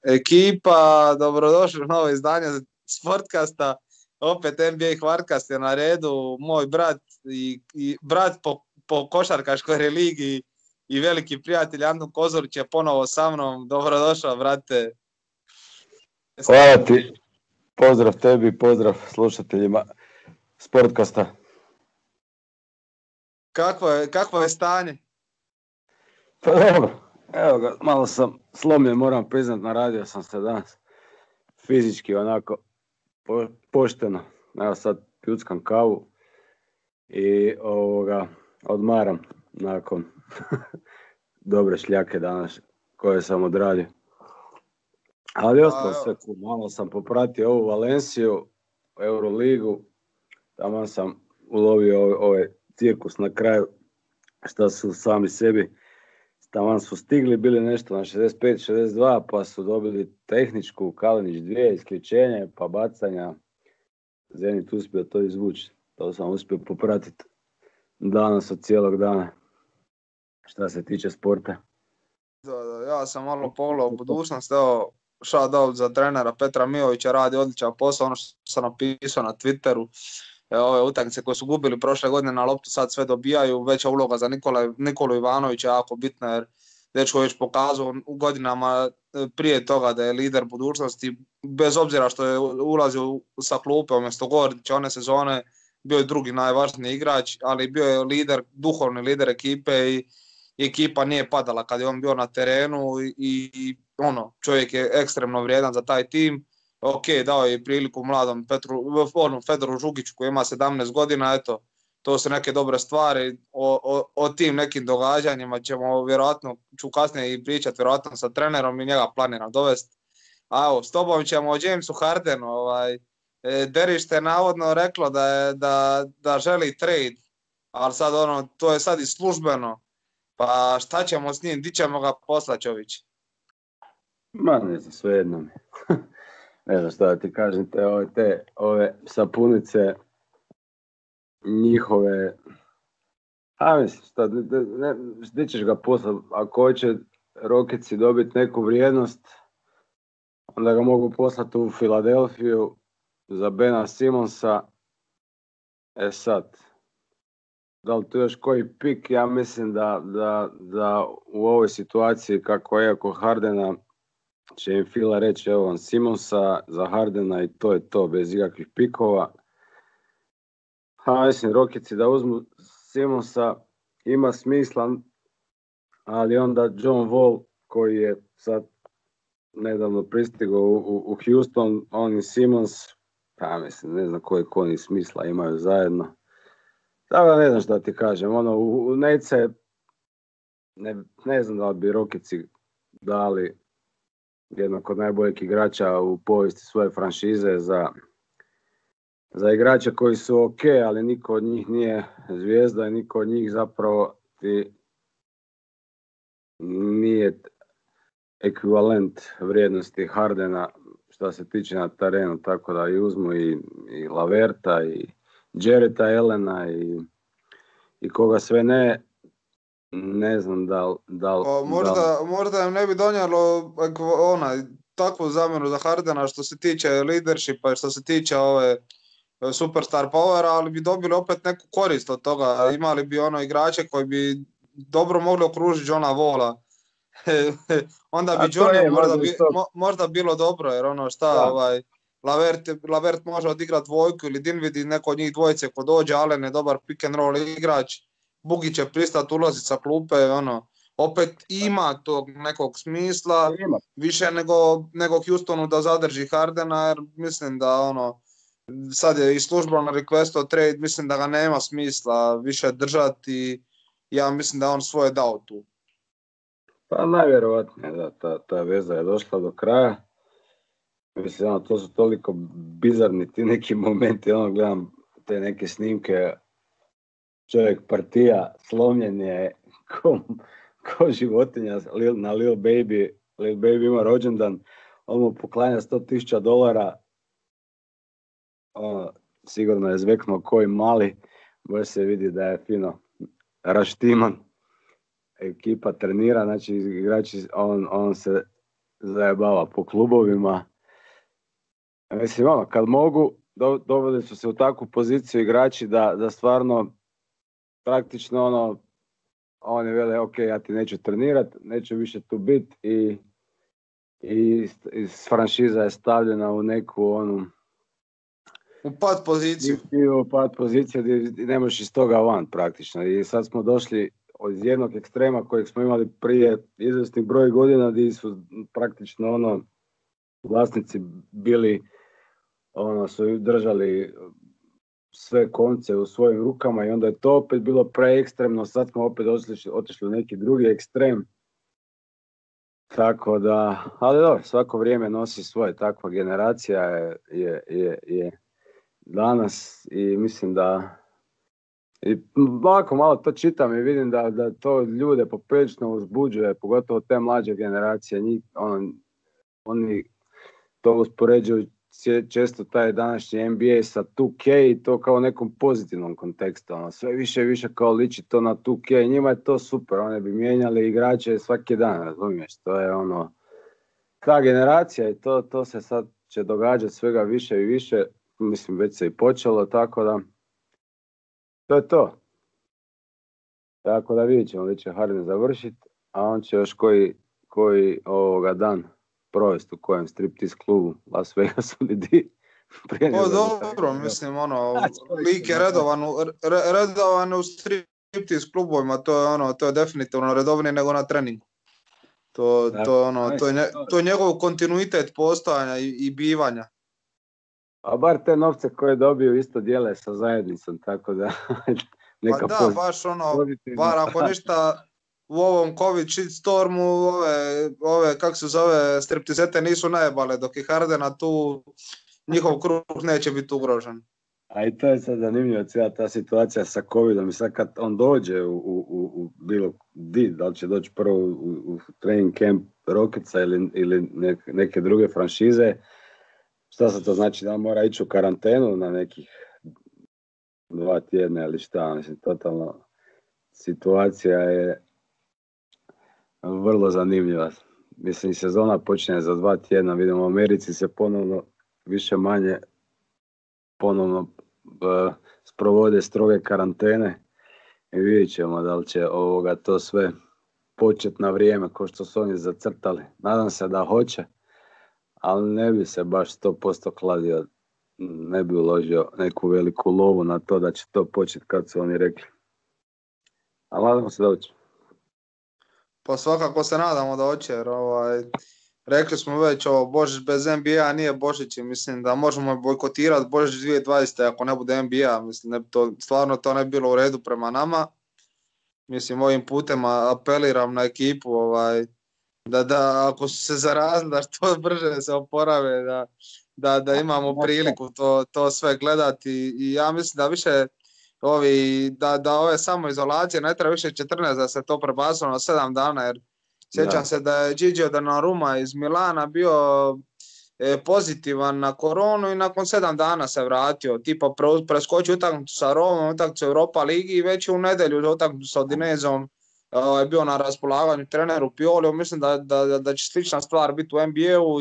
Ekipa, dobrodošli u novo izdanje Sportkasta. Opet NBA Hvarkast je na redu. Moj brat i brat po košarkaškoj religiji i veliki prijatelj Antun Kozurić je ponovo sa mnom. Dobrodošao, brate. Hvala ti. Pozdrav tebi, pozdrav slušateljima Sportkasta. Kakvo je stanje? Pa dobro, evo ga, malo sam slomljen, moram priznat, naradio sam se danas fizički onako pošteno. Evo sad pljuckam kavu i odmaram nakon dobre šljake danas koje sam odradio. Ali ostalo sve cool. Malo sam popratio ovu Valenciju, Euroligu, tamo sam ulovio ovaj cirkus na kraju, što su sami sebi, tamo su stigli, bili nešto na 65-62, pa su dobili tehničku, Kalinić 2, isključenje, pa bacanja. Zenit uspio to izvući, to sam uspio popratiti danas od cijelog dana, šta se tiče sporta. Da, ja sam malo pogledao u budućnost, evo, shout out za trenera Petra Mijovića, radi odličan posao, ono što sam napisao na Twitteru, ove utakmice koje su gubili prošle godine na loptu sad sve dobijaju, veća uloga za Nikolu Ivanovića jako bitna, jer dečko je već pokazao u godinama prije toga da je lider budućnosti, bez obzira što je ulazio sa klupe umjesto Gordića one sezone, bio je drugi najvažniji igrač, ali bio je lider, duhovni lider ekipe i ekipa nije padala kad je on bio na terenu i čovjek je ekstremno vrijedan za taj tim. Ok, dao je priliku mladom Fedoru Žugiću koji ima 17 godina, eto, to su neke dobre stvari. O tim nekim događanjima ću kasnije i pričati vjerojatno sa trenerom i njega planiram dovesti. A evo, s tobom ćemo o Jamesu Hardenu. Derište je navodno reklo da želi trade, ali sad to je sad i službeno. Pa šta ćemo s njim, di ćemo ga poslati, Čović? Ma ne znam, svejedno mi. Ne znam šta da ti kažem, ove sapunice njihove, mislim, gdje ćeš ga poslati, ako hoće Rocketsi dobiti neku vrijednost, onda ga mogu poslati u Filadelfiju za Bena Simonsa. Sad, da li tu još koji pik, ja mislim da u ovoj situaciji kako je oko Hardena će im Fila reći evo vam Simonsa za Hardena i to je to, bez ikakvih pikova. Mislim, Rocketsi da uzmu Simonsa ima smisla, ali onda John Wall koji je sad nedavno pristigao u Houston, on i Simons, mislim, ne znam koji smisla imaju zajedno. Tako ne znam šta ti kažem, u Nece ne znam da li bi Rocketsi dali jednog od najboljih igrača u povijesti svoje franšize za igrače koji su ok, ali niko od njih nije zvijezda i niko od njih zapravo nije ekvivalent vrijednosti Hardena što se tiče na terenu, tako da i uzmu i Laverta i Jarretta Allena i koga sve ne znam da li... Možda im ne bi donijelo takvu zamjenu za Hardena što se tiče leadershipa i što se tiče ove superstar powera, ali bi dobili opet neku korist od toga. Imali bi igrače koji bi dobro mogli okružiti Johna Walla. Onda bi Johnny možda bilo dobro, jer Lavert može odigrati dvojku ili Dinwiddie, neko od njih dvojice ko dođe, Allen je dobar pick and roll igrač, Bugi će pristati ulaziti sa klupe, opet ima tog nekog smisla, više nego Houstonu da zadrži Hardena, jer mislim da sad je i služba na request trade, mislim da ga nema smisla više držati, ja mislim da on svoje dao tu. Pa najvjerovatnije da ta veza je došla do kraja. Mislim, to su toliko bizarni ti neki momenti, gledam te neke snimke, čovjek partija, slomljen je ko životinja na Lil Baby. Lil Baby ima rođendan, on mu poklanja $100,000, sigurno je zveknuo koji mali, baš se vidi da je fino raštiman. Ekipa trenira, znači igrači, on se zajebava po klubovima. Mislim, kad mogu, doveli su se u takvu poziciju igrači da stvarno praktično oni vele, ok, ja ti neću trenirat, neću više tu biti i franšiza je stavljena u neku u pad poziciju. U pad poziciju gdje ne možeš iz toga van praktično. I sad smo došli od jednog ekstrema kojeg smo imali prije izvjesni broj godina gdje su praktično vlasnici bili su držali sve konce u svojim rukama i onda je to opet bilo preekstremno, sad smo opet otišli u neki drugi ekstrem. Tako da, ali dobro, svako vrijeme nosi svoje, takva generacija je danas i mislim da i ovako malo to čitam i vidim da to ljude poprilično uzbuđuje, pogotovo te mlađe generacije, oni to uspoređuju često taj današnji NBA sa 2K i to kao nekom pozitivnom kontekstu. Sve više i više kao liči to na 2K. Njima je to super. Oni bi mijenjali igrače svaki dan, razumiješ? To je ta generacija i to se sad će događati svega više i više. Mislim, već se i počelo, tako da to je to. Tako da vidjet ćemo, će Harden završiti, a on će još koji ovoga dan provesti u kojem striptease klubu Las Vegasu ili di. Dobro, mislim, lik je redovan u striptease klubovima, to je definitivno redovnije nego na treningu. To je njegov kontinuitet postojanja i bivanja. A bar te novce koje dobiju isto dijele sa zajednicom, tako da neka pa da, baš bar ako ništa u ovom COVID shitstormu ove kako se zove, striptizete nisu najebale, dok je Hardena tu, njihov kruh neće biti ugrožen. A i to je sad zanimljivo, cijela ta situacija sa COVIDom i sad kad on dođe u bilo di, da li će doći prvo u training camp Rocketsa ili neke druge franšize, šta se to znači, da on mora ići u karantenu na nekih 2 tjedna ili šta, mislim, totalno situacija je vrlo zanimljiva. Mislim, sezona počinje za 2 tjedna, vidimo u Americi se ponovno više manje sprovode stroge karantene i vidjet ćemo da li će to sve početi na vrijeme kao što su oni zacrtali. Nadam se da hoće, ali ne bi se baš 100% kladio, ne bi uložio neku veliku lovu na to da će to početi kad su oni rekli. Ali nadamo se da hoće. Pa svakako se nadamo da hoće, jer rekli smo već, Božić bez NBA nije Božić i mislim da možemo bojkotirati Božić 2020. ako ne bude NBA, mislim, stvarno to ne bi bilo u redu prema nama. Mislim, ovim putem apeliram na ekipu da ako su se zarazili, da što brže se oporave, da imamo priliku to sve gledati i ja mislim da više da ove samoizolacije ne treba više 14, da se to prebacilo na 7 dana, jer sjećam se da je Gigio Donnarumma iz Milana bio pozitivan na koronu i nakon 7 dana se vratio, tipa preskočio utakmicu sa Romom, utakmicu Europa ligi i već u nedjelju utakmicu sa Udinezom je bio na raspolaganju treneru Pioliju. Mislim da će slična stvar biti u NBA-u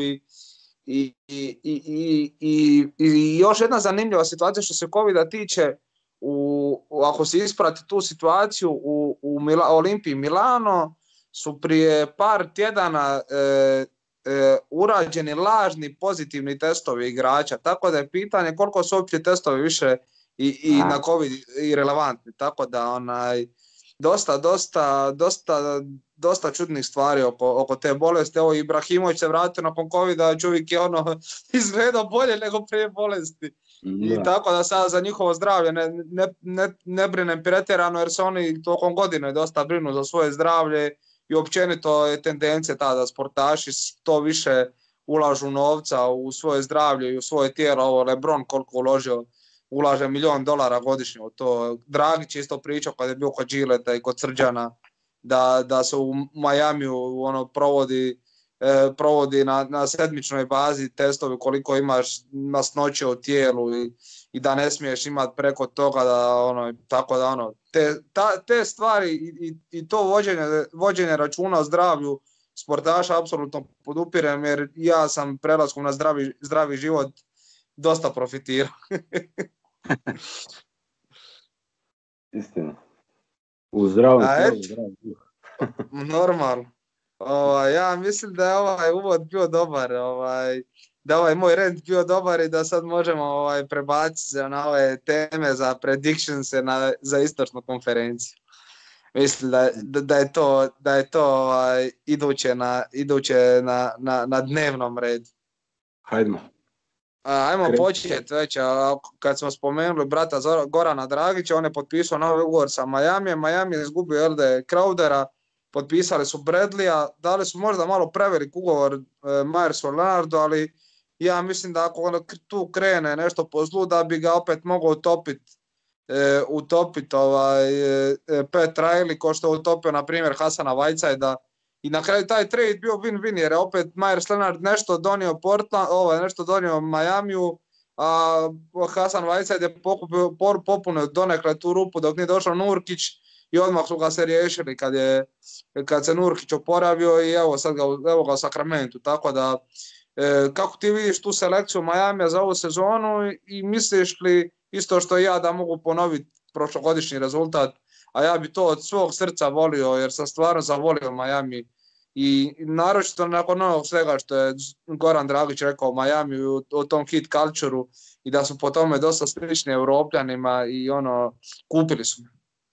i još jedna zanimljiva situacija što se COVID-a tiče. Ako se isprati tu situaciju u Olimpiji Milano su prije par tjedana urađeni lažni pozitivni testovi igrača, tako da je pitanje koliko su uopće testovi više i na COVID i relevantni, tako da dosta čudnih stvari oko te bolesti. Evo Ibrahimović se vratio nakon COVID-a, čovjek je izgledao bolje nego prije bolesti. I tako da sad za njihovo zdravlje ne brinem pretjerano, jer se oni tokom godine dosta brinu za svoje zdravlje i općenito je tendencija ta da sportaši to više ulažu novca u svoje zdravlje i u svoje tijelo. Ovo LeBron koliko ulaže $1 milion godišnje u to. Dragić isto pričao kad je bio kod Gilleta i kod Srđana da se u Majamiju provodi na sedmičnoj bazi testovi koliko imaš masnoće u tijelu i da ne smiješ imati preko toga tako da te stvari i to vođenje računa o zdravlju sportaša apsolutno podupirem jer ja sam prelaskom na zdravi život dosta profitirao. Istina. U zdravom A tijelu, et, zdravom duhu. normalno. Ja mislim da je ovaj uvod bio dobar, da ovaj moj rent bio dobar i da sad možemo prebaciti se na ove teme za predictions za istočnu konferenciju. Mislim da je to iduće na dnevnom redu. Hajdemo. Ajmo početi već, kad smo spomenuli brata Gorana Dragića, on je potpisao novi ugovor sa Miamijem. Miami je izgubio LD Crowdera, potpisali su Bradleya, dali su možda malo prevelik ugovor Myersu Leonardu, ali ja mislim da ako tu krene nešto po zlu, da bi ga opet mogao utopiti Pat Riley, ko što je utopio na primjer Hasana Whitesida. I na kraju taj trade bio win-win jer je opet Myers Leonard nešto donio nešto donio Miamiju, a Hasan Whiteside je popunio donekle tu rupu dok nije došao Nurkić i odmah su ga se riješili kad se Nurkić oporavio i evo ga u Sacramentu. Tako da, kako ti vidiš tu selekciju Miamija za ovu sezonu i misliš li isto što ja da mogu ponoviti prošlogodišnji rezultat, a ja bi to od svog srca volio jer sam stvarno zavolio Miami i naročito nakon onog svega što je Goran Dragić rekao o Miami o tom hit culture-u i da su po tome dosta slični Europljanima i kupili su.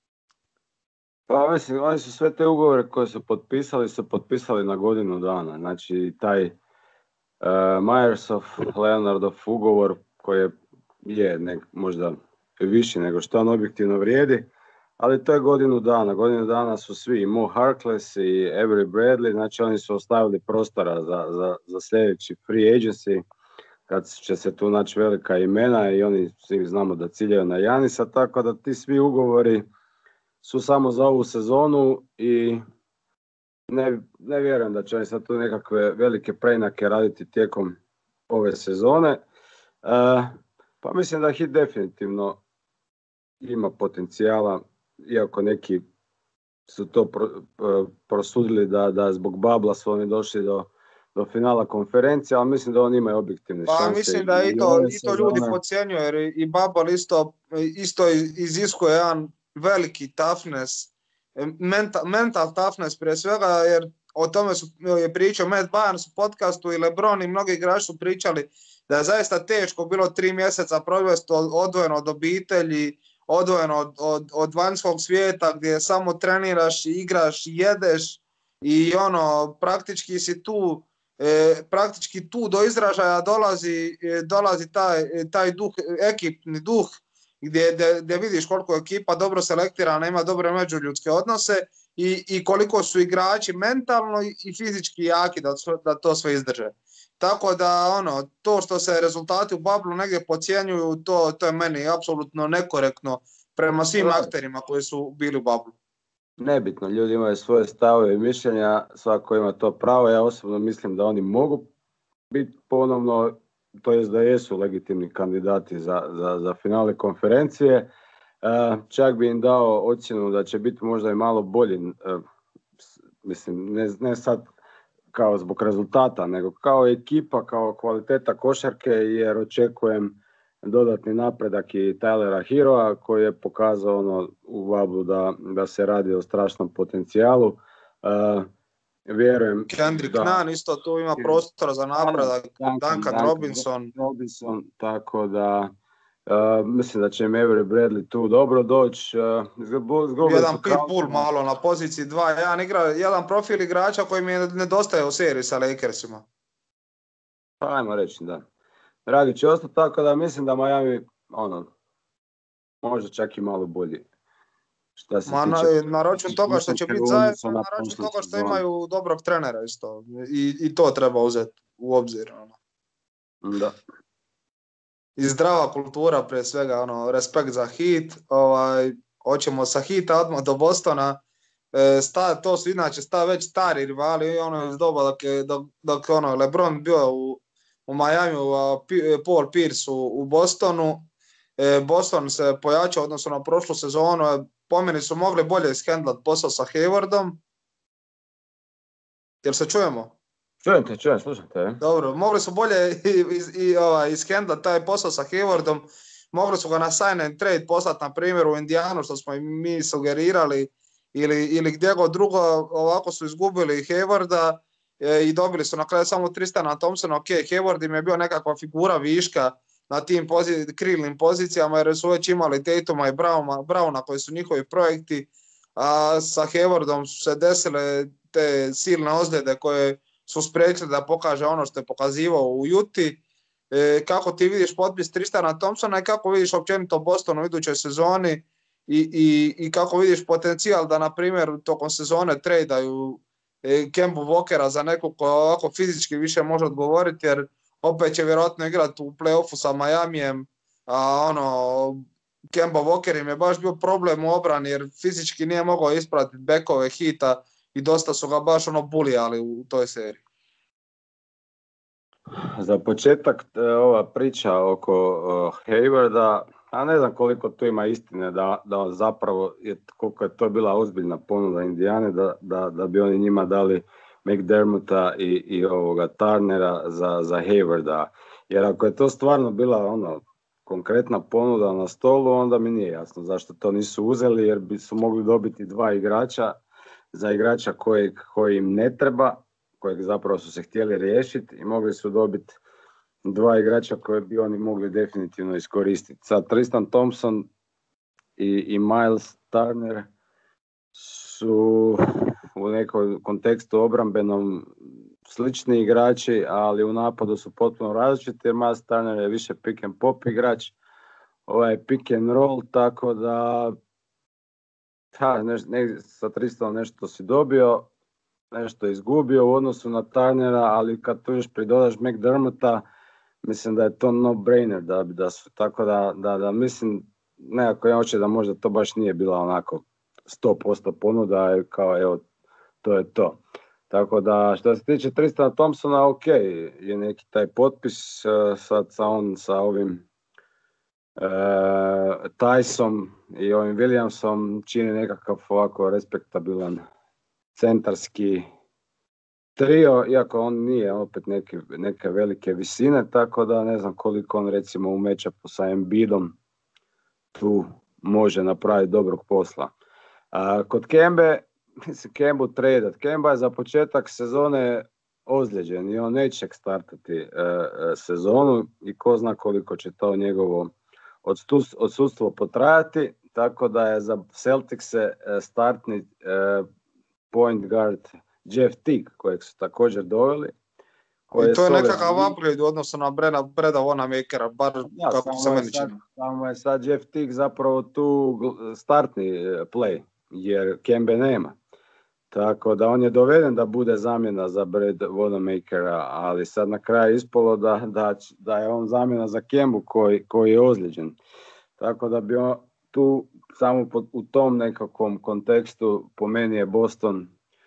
Pa mislim, oni su sve te ugovore koje su potpisali na godinu dana. Znači taj Myersov, Leonardov ugovor koji je možda viši nego što on objektivno vrijedi, ali to je godinu dana. Godinu dana su svi, Mo Harkless i Avery Bradley, znači oni su ostavili prostora za sljedeći free agency, kad će se tu naći velika imena i oni svi znamo da ciljaju na Janisa, tako da ti svi ugovori su samo za ovu sezonu i ne vjerujem da će oni sad tu nekakve velike preinake raditi tijekom ove sezone. Pa mislim da Heat definitivno ima potencijala, iako neki su to prosudili da zbog babla su oni došli do finala konferencije, ali mislim da oni imaju objektivne šanse. Pa mislim da i to ljudi podcjenjuju jer i bubble isto iziskuje jedan veliki toughness, mental toughness prije svega, jer o tome je pričao Matt Barnes u podcastu i LeBron i mnogi igrači su pričali da je zaista teško bilo 3 mjeseca provesti odvojeno od obitelji, odvojeno od vanjskog svijeta gdje samo treniraš, igraš, jedeš i praktički si tu, praktički tu do izražaja dolazi taj duh, ekipni duh gdje vidiš koliko je ekipa dobro selektirana, ima dobre međuljudske odnose i koliko su igrači mentalno i fizički jaki da to sve izdrže. Tako da to što se rezultati u bablu negdje podcjenjuju, to je meni apsolutno nekorektno prema svim akterima koji su bili u bablu. Nebitno, ljudi imaju svoje stavove i mišljenja, svako ima to pravo. Ja osobno mislim da oni mogu biti ponovno, to jest da jesu legitimni kandidati za finale konferencije. Čak bi im dao ocjenu da će biti možda i malo bolji, mislim, ne sad kao zbog rezultata, nego kao ekipa, kao kvaliteta košarke, jer očekujem dodatni napredak i Tylera Heroa koji je pokazao u Bablu da se radi o strašnom potencijalu. Vjerujem Kendrick Nunn isto tu ima prostora za napredak, Duncan Robinson, tako da mislim da će im Avery Bradley tu dobro doći. Jedan pitbull malo na poziciji 2, jedan profil igrača koji mi nedostaje u seriji sa Lakersima. Pa ajmo reći da. Dragić će ostati, tako da mislim da Miami možda čak i malo bolji. Na račun toga što će biti zajedno, na račun toga što imaju dobrog trenera isto. I to treba uzeti u obzir. Da. I zdrava kultura prije svega, respekt za Heat. Hoćemo sa Heata odmah do Bostona. To su inače već stari rivali, iz doba dok LeBron bio u Miamiju, a Paul Pierce u Bostonu. Boston se pojačao odnosno na prošlu sezonu, po meni su mogli bolje ishendlat posao sa Haywardom. Jel se čujemo? Čujem, slušam te. Dobro, mogli su bolje ishendlat taj posao sa Haywardom, mogli su ga na sign and trade poslati na primjer u Indijanu, što smo i mi sugerirali, ili gdje god drugo. Ovako su izgubili Haywarda i dobili su na kraju samo Tristana Thompsona. Ok, Hayward im je bio nekakva figura viška na tim krilnim pozicijama, jer su već imali Tatuma i Browna koji su njihovi projekti, a sa Haywardom su se desile te silne ozljede koje su spriječili da pokaže ono što je pokazivao u Juti. Kako ti vidiš potpis Tristana Thompsona i kako vidiš općenito Boston u idućoj sezoni i kako vidiš potencijal da, na primjer, tokom sezone tradaju Kembu Walkera za nekog ko ovako fizički više može odgovoriti, jer opet će vjerojatno igrati u play-offu sa Miamijem, a Kemba Walker im je baš bio problem u obrani jer fizički nije mogao ispratiti bekove Hita i dosta su ga baš bulijali u toj seriji. Za početak ova priča oko Haywarda, a ne znam koliko tu ima istine da zapravo koliko je to bila ozbiljna ponuda Indijane da bi oni njima dali McDermotta i ovoga Turnera za Haywarda. Jer ako je to stvarno bila konkretna ponuda na stolu, onda mi nije jasno zašto to nisu uzeli, jer bi su mogli dobiti dva igrača za igrača koji im ne treba, kojeg zapravo su se htjeli riješiti, i mogli su dobiti dva igrača koje bi oni mogli definitivno iskoristiti. Sad Tristan Thompson i Miles Turner su u nekom kontekstu obrambenom slični igrači, ali u napadu su potpuno različiti, jer Miles Turner je više pick and pop igrač, ovaj je pick and roll, tako da sa Tristanom nešto si dobio, nešto izgubio u odnosu na Turnera, ali kad tu još pridodaš McDermotta, mislim da je to no-brainer da su, tako da mislim, nekako ja hoće da možda to baš nije bila onako 100% ponuda, kao evo, to je to. Tako da, što se tiče Tristana Thompsona, ok, je neki taj potpis, sad sa ovim Tysom i ovim Williamsom čini nekakav ovako respektabilan centarski trio, iako on nije opet neke velike visine, tako da ne znam koliko on recimo u matchupu sa Embiidom tu može napraviti dobrog posla. Kod Kembe, mislim Kembu tradat. Kemba je za početak sezone ozlijeđen i on neće startati sezonu i ko zna koliko će to njegovo odsustvo potrajati, tako da je za Celticse startni point guard Jeff Teague, kojeg su također doveli. I to je nekakav upgrade u odnosu na Breda Wanamakera, bar kako se meni čini. Samo je sad Jeff Teague zapravo tu startni play, jer Kembe nema. Tako da on je doveden da bude zamjena za Breda Wanamakera, ali sad na kraju ispalo da je on zamjena za Kembu koji je ozlijeđen. Tako da bi on tu samo u tom nekakvom kontekstu po meni je Boston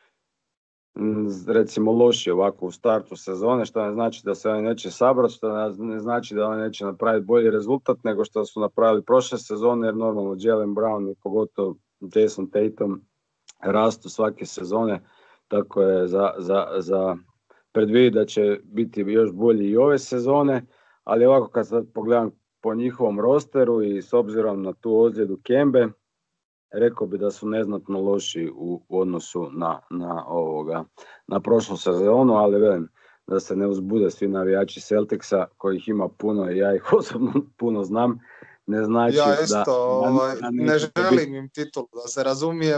recimo loši ovako u startu sezone, što ne znači da se oni neće sabrati, što ne znači da oni neće napraviti bolji rezultat nego što su napravili prošle sezone, jer normalno Jaylen Brown i pogotovo Jason Tatum rastu svake sezone, tako je za predvidjeti da će biti još bolji i ove sezone, ali ovako kad sad pogledam po njihovom rosteru i s obzirom na tu ozljedu Kembe, rekao bi da su neznatno loši u odnosu na prošlu sezonu, ali velim da se ne uzbude svi navijači Celticsa, kojih ima puno i ja ih osobno puno znam, ne znači ja isto, ne želim im titulu, da se razumijem.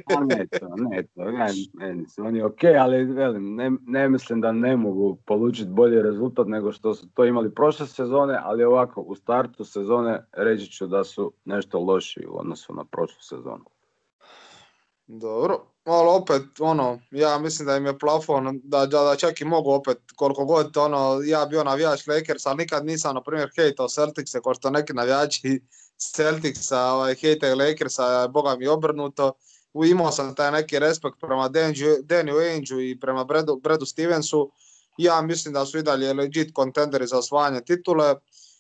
On je ok, ali velim, ne mislim da ne mogu polučiti bolji rezultat nego što su to imali prošle sezone, ali ovako u startu sezone reći ću da su nešto loši u odnosu na prošlu sezonu. Dobro, ali opet, ja mislim da im je plafon, da čak i mogu opet, koliko god, ja bio navijač Lakers, ali nikad nisam, na primjer, hejtao Celticse, kao što neki navijači Celticsa hejtaju Lakersa, boga mi obrnuto. Imao sam taj neki respekt prema Danny Ainge i prema Bradu Stevensu. Ja mislim da su i dalje legit kontenderi za osvajanje titule.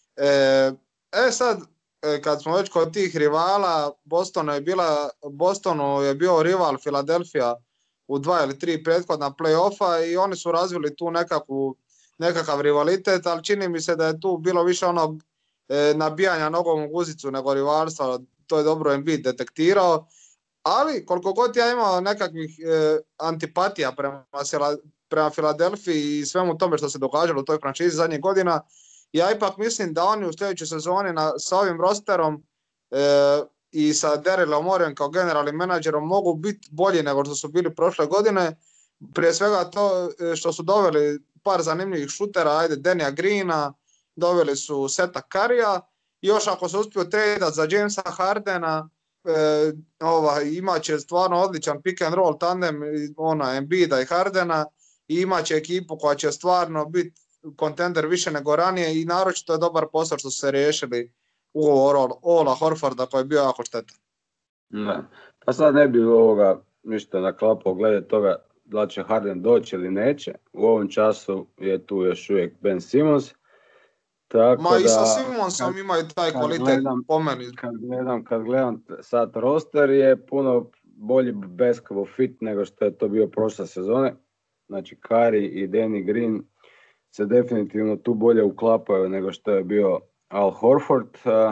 Sad, kad smo već kod tih rivala, Bostonu je bio rival Philadelphia u 2 ili 3 prethodna play-offa i oni su razvili tu nekakav rivalitet, ali čini mi se da je tu bilo više onog nabijanja nogom u guzicu nego rivalstva, to je dobro Embiid detektirao, ali koliko god ja imao nekakvih antipatija prema Filadelfiji i svemu tome što se događalo u toj franšizi zadnjih godina, ja ipak mislim da oni u sljedećoj sezoni sa ovim rosterom i sa Darylom Moreyem kao generalnim menadžerom mogu biti bolji nego što su bili prošle godine. Prije svega to što su doveli par zanimljivih šutera, Denija Greena, doveli su Seta Curryja, još ako se uspiju tradeat za Jamesa Hardena, imat će stvarno odličan pick and roll tandem Embida i Hardena i imat će ekipu koja će stvarno biti kontender više nego ranije i naročito je dobar posao što su se riješili ugovor Ola Horforda koji je bio jako štetan. Da. Pa sad ne bi ništa naklapao glede toga da li će Harden doći ili neće. U ovom času je tu još uvijek Ben Simmons. Tako i sa Simmonsom imaju taj kvalitet po meni. Kad gledam sad roster je puno bolji basketball fit nego što je to bio prošle sezone. Znači Curry i Danny Green se definitivno tu bolje uklapaju nego što je bio Al Horford.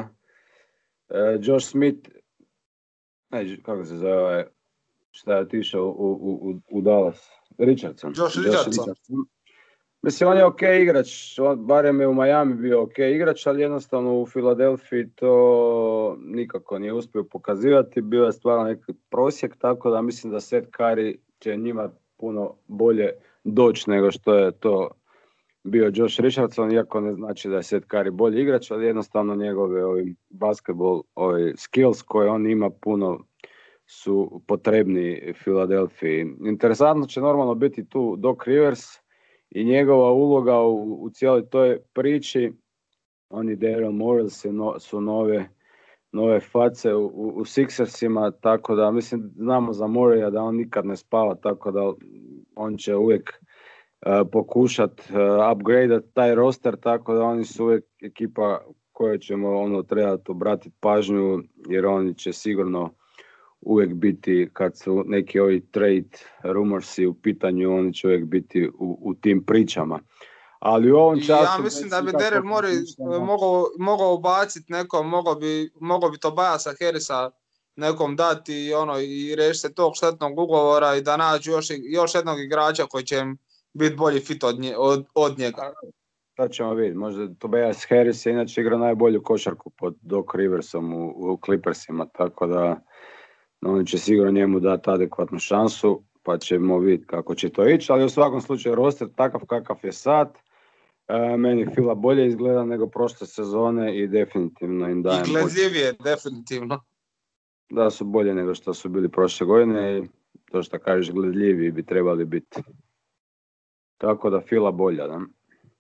Josh Smith, kako se zove, šta je otišao u Dallas? Richardson. Josh Richardson. Mislim, on je ok igrač, barem je u Miami bio ok igrač, ali jednostavno u Filadelfiji to nikako nije uspio pokazivati, bio je stvarno neki prosjek, tako da mislim da Seth Curry će njima puno bolje doći nego što je to bio Josh Richardson, iako ne znači da je Seth Curry bolji igrač, ali jednostavno njegove basketball skills koje on ima puno su potrebni Filadelfiji. Interesantno će normalno biti tu Doc Rivers i njegova uloga u cijeloj toj priči. Oni Daryl Morey su nove face u Sixersima, tako da mislim znamo za Moraya da on nikad ne spava, tako da on će uvijek pokušat upgradeat taj roster, tako da oni su uvijek ekipa kojoj ćemo trebati obratiti pažnju, jer oni će sigurno uvijek biti, kad su neki ovi trade rumorsi u pitanju, oni će uvijek biti u tim pričama. Ali u ovom času... Ja mislim da bi Daryl Morey mogao ubaciti nekom, mogao bi Tobiasa Harrisa nekom dati i reći se tog štetnog ugovora i da nađu još jednog igrača koji će im biti bolji fit od njega. To ćemo vidjeti. Možda Tobias Harris je inače igra najbolju košarku pod Doc Riversom u Clippersima, tako da oni će sigurno njemu dati adekvatnu šansu, pa ćemo vidjeti kako će to ići, ali u svakom slučaju roster takav kakav je sad, meni Fila bolje izgleda nego prošle sezone i definitivno im dajem... I gledljivije, definitivno. Da su bolje nego što su bili prošle godine i to što kažeš gledljiviji bi trebali biti. Tako da Fila bolja, da?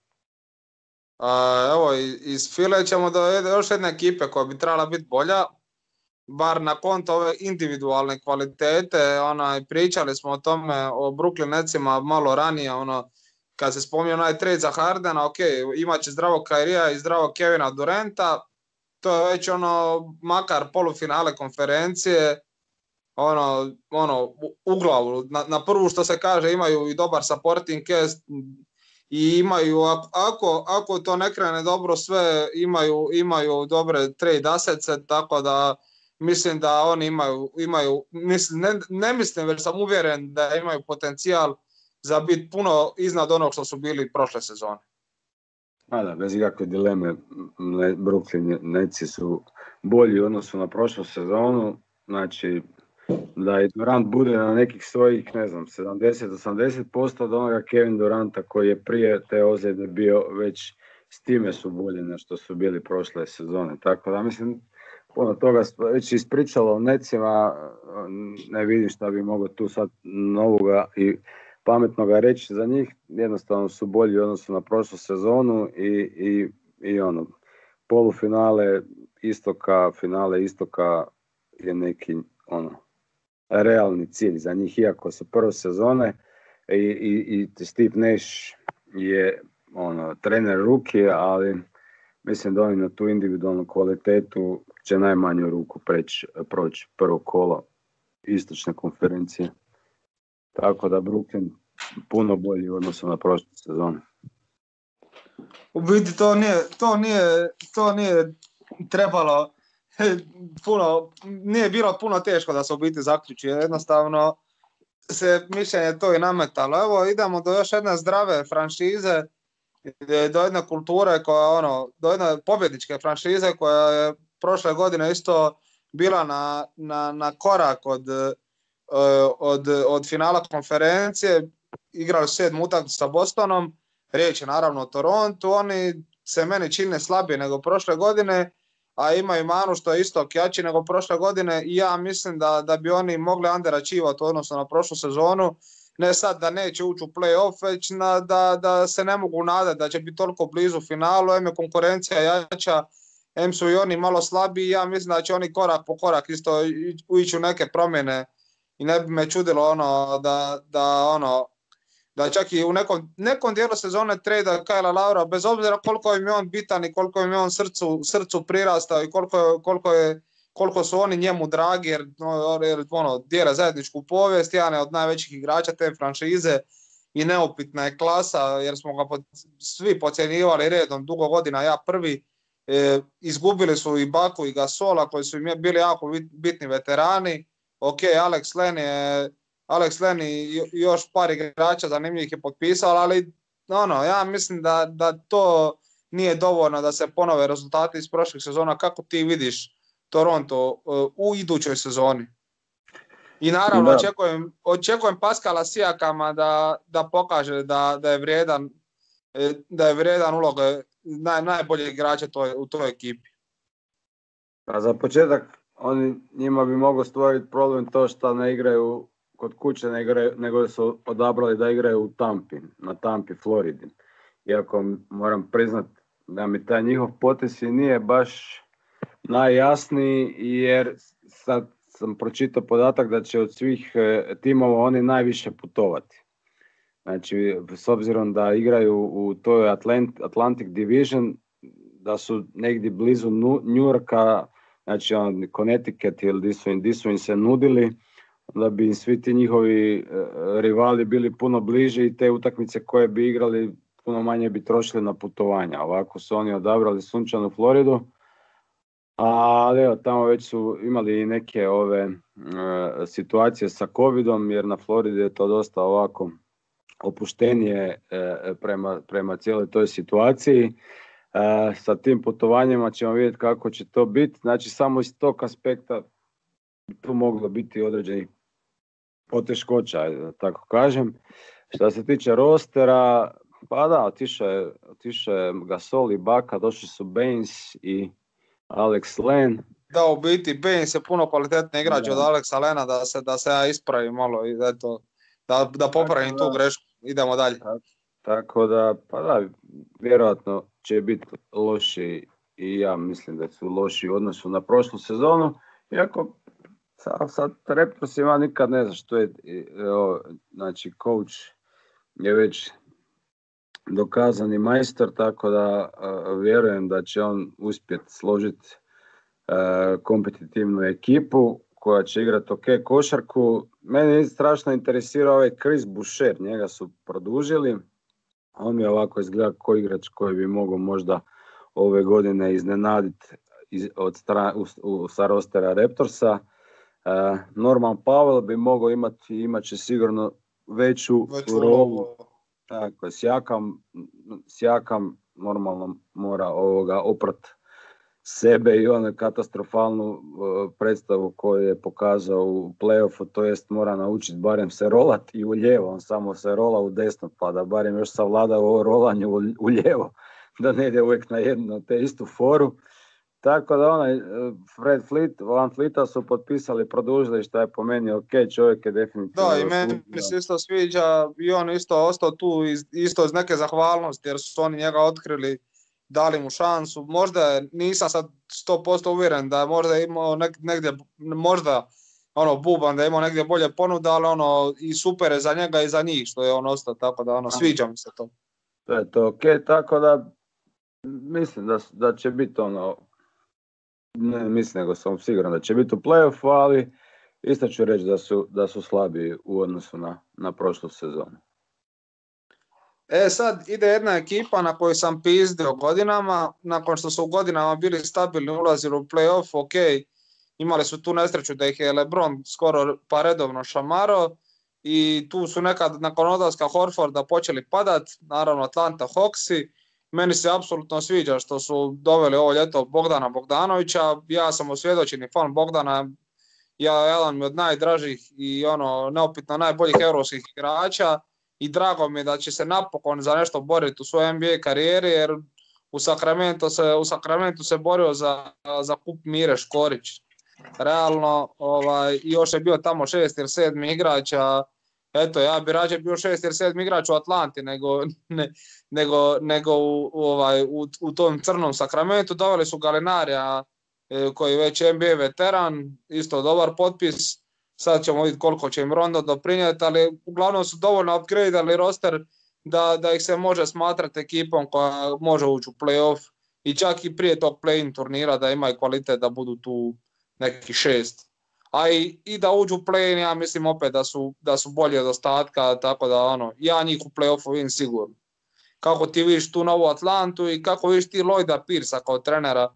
Evo, iz File ćemo do još jedne ekipe koja bi trebala biti bolja, bar na konto ove individualne kvalitete. Pričali smo o tome, o Brooklyn Netsima malo ranije, kad se spominje onaj trade za Hardena, ok, imat će zdravog Kyrieja i zdravog Kevina Duranta, to je već makar polufinale konferencije, u glavu, na prvu što se kaže imaju i dobar supporting cast i imaju, ako to ne krene dobro sve, imaju dobre trade assets, tako da mislim da oni imaju ne mislim, već sam uvjeren da imaju potencijal za biti puno iznad onog što su bili prošle sezone. Da, bez ikakve dileme, Brooklyn Netsi su bolji u odnosu na prošlu sezonu, znači da i Durant bude na nekih svojih, 70-80% od onoga Kevin Duranta koji je prije te ozljede bio, već s time su bolji na što su bili prošle sezone, tako da mislim puno toga već ispričalo o Netsima, ne vidim šta bi mogao tu sad novoga i pametnoga reći za njih, jednostavno su bolji u odnosu na prošlu sezonu i polufinale istoka, finale istoka je neki realni cilj za njih, iako su prve sezone i Steve Nash je trener ruki, ali mislim da oni na tu individualnu kvalitetu će najmanju ruku proći prvo kolo istočne konferencije. Tako da Brooklyn puno bolji u odnosu na prošlu sezonu. U biti to nije trebalo puno, nije bilo puno teško da se u biti zaključi, jednostavno se mišljenje to i nametalo. Evo idemo do još jedne zdrave franšize, do jedne kulture koja do jedne pobjedničke franšize koja je prošle godine isto bila na korak od finala konferencije, igrali su 7 utakmicu sa Bostonom, riječ je naravno o Torontu, oni se meni čine slabije nego prošle godine, a imaju manu što je isto jači nego prošle godine i ja mislim da bi oni mogli underachievati odnosno na prošlu sezonu, ne sad da neće ući u play-off, već da se ne mogu nadati da će biti toliko blizu finalu, je konkurencija jača, su i oni malo slabiji, ja mislim da će oni korak po korak isto ići u neke promjene i ne bi me čudilo da čak i u nekom dijelu sezone trada Kylea Laura, bez obzira koliko im je on bitan i koliko im je on srcu prirastao i koliko su oni njemu dragi, jer dijele zajedničku povijest, jedan je od najvećih igrača te franšize i neupitna je klasa, jer smo ga svi podcjenjivali redom dugo godina, ja prvi. Izgubili su i Baku i Gasola koji su im bili jako bitni veterani. Ok, Alex Len i još par igrača zanimljivih je potpisao, ali ja mislim da to nije dovoljno da se ponove rezultati iz prošlih sezona. Kako ti vidiš Toronto u idućoj sezoni? I naravno očekujem Pascala Siakama da pokaže da je vrijedan uloge najboljeg igrača u toj ekipi. A za početak njima bi moglo stvoriti problem to što ne igraju kod kuće, nego su odabrali da igraju u na Tampi, Floridi. Iako moram priznati da mi taj njihov potez nije baš najjasniji, jer sad sam pročitao podatak da će od svih timova oni najviše putovati. Znači, s obzirom da igraju u toj Atlantic Division, da su negdje blizu New Yorka, znači Connecticut ili di su im se nudili, da bi svi ti njihovi rivali bili puno bliže i te utakmice koje bi igrali puno manje bi trošili na putovanja. Ovako su oni odabrali sunčanu Floridu, ali evo, tamo već su imali i neke situacije sa covidom, jer na Floridi je to dosta ovako opuštenije prema cijeloj toj situaciji. Sa tim putovanjima ćemo vidjeti kako će to biti. Znači, samo iz tog aspekta tu moglo biti određenih poteškoća, da tako kažem. Što se tiče rostera, pa da, otišao je Gasol i Baka, došli su Baines i Alex Len. Da, u biti Baines je puno kvalitetni igrač od Alexa Lena, da se ja ispravim malo i da popravim tu grešku. Idemo dalje. Tako da, pa da, vjerojatno će biti loši i ja mislim da su loši u odnosu na prošlu sezonu. Iako sad Raptorsima nikad ne znaš što je, znači coach je već dokazani majstor, tako da vjerujem da će on uspjeti složiti kompetitivnu ekipu koja će igrati ok košarku. Mene strašno interesira ovaj Chris Boucher, njega su produžili. On mi ovako izgleda koji igrač koji bi mogao možda ove godine iznenaditi sa rostera Raptorsa. Norman Powell bi mogao imat će sigurno veću rolu. Tako, Siakam normalno mora oprat sebe i onu katastrofalnu predstavu koju je pokazao u play-offu, to jest mora naučiti barem se rolati i u lijevo, on samo se rola u desno, pa da barem još savlada ovo rolanje u lijevo, da ne ide uvijek na jednu te istu foru. Tako da Van Fleeta su potpisali, produžili, što je po meni ok, čovjek je definitivno... Da, i meni se isto sviđa i on isto ostao tu isto iz neke zahvalnosti, jer su oni njega otkrili, dali mu šansu. Možda nisam sad 100% uvjeren da je možda imao negdje, možda buban da je imao negdje bolje ponuda, ali i super je za njega i za njih što je on ostao, tako da sviđa mi se to. To je to ok, tako da mislim da će biti ne mislim, nego sam siguran da će biti u play-offu, ali isto ću reći da su slabiji u odnosu na prošlu sezonu. Sad ide jedna ekipa na koju sam pizdio godinama, nakon što su u godinama bili stabilni, ulazili u play-off, ok, imali su tu nesreću da ih je LeBron skoro pa redovno šamaro i tu su nekad nakon odlaska Horforda počeli padat, naravno Atlanta Hawksi. Meni se apsolutno sviđa što su doveli ovo ljeto Bogdana Bogdanovića, ja sam osvjedočeni fan Bogdana, jedan mi od najdražih i neupitno najboljih europskih igrača i drago mi je da će se napokon za nešto boriti u svojoj NBA karijeri, jer u Sacramento se borio za kup Mire Škorić. Realno, još je bio tamo 6 ili 7 igrača. Eto, ja bi rađe bio 6 ili 7 igrač u Atlanti nego u tom crnom Sacramentu. Doveli su Galinarija koji je već NBA veteran, isto dobar potpis. Sad ćemo vidjeti koliko će im Rondo doprinijeti, ali uglavnom su dovoljno upgradeali roster da ih se može smatrati ekipom koja može ući u play-off i čak i prije tog play-in turnira da imaju kvalitet da budu tu neki 6. A i da uđu u play-in, ja mislim opet da su bolji od ostatka, tako da ja njih u play-offu vidim sigurno. Kako ti vidiš tu novu Atlantu i kako vidiš ti Lloyda Piercea kao trenera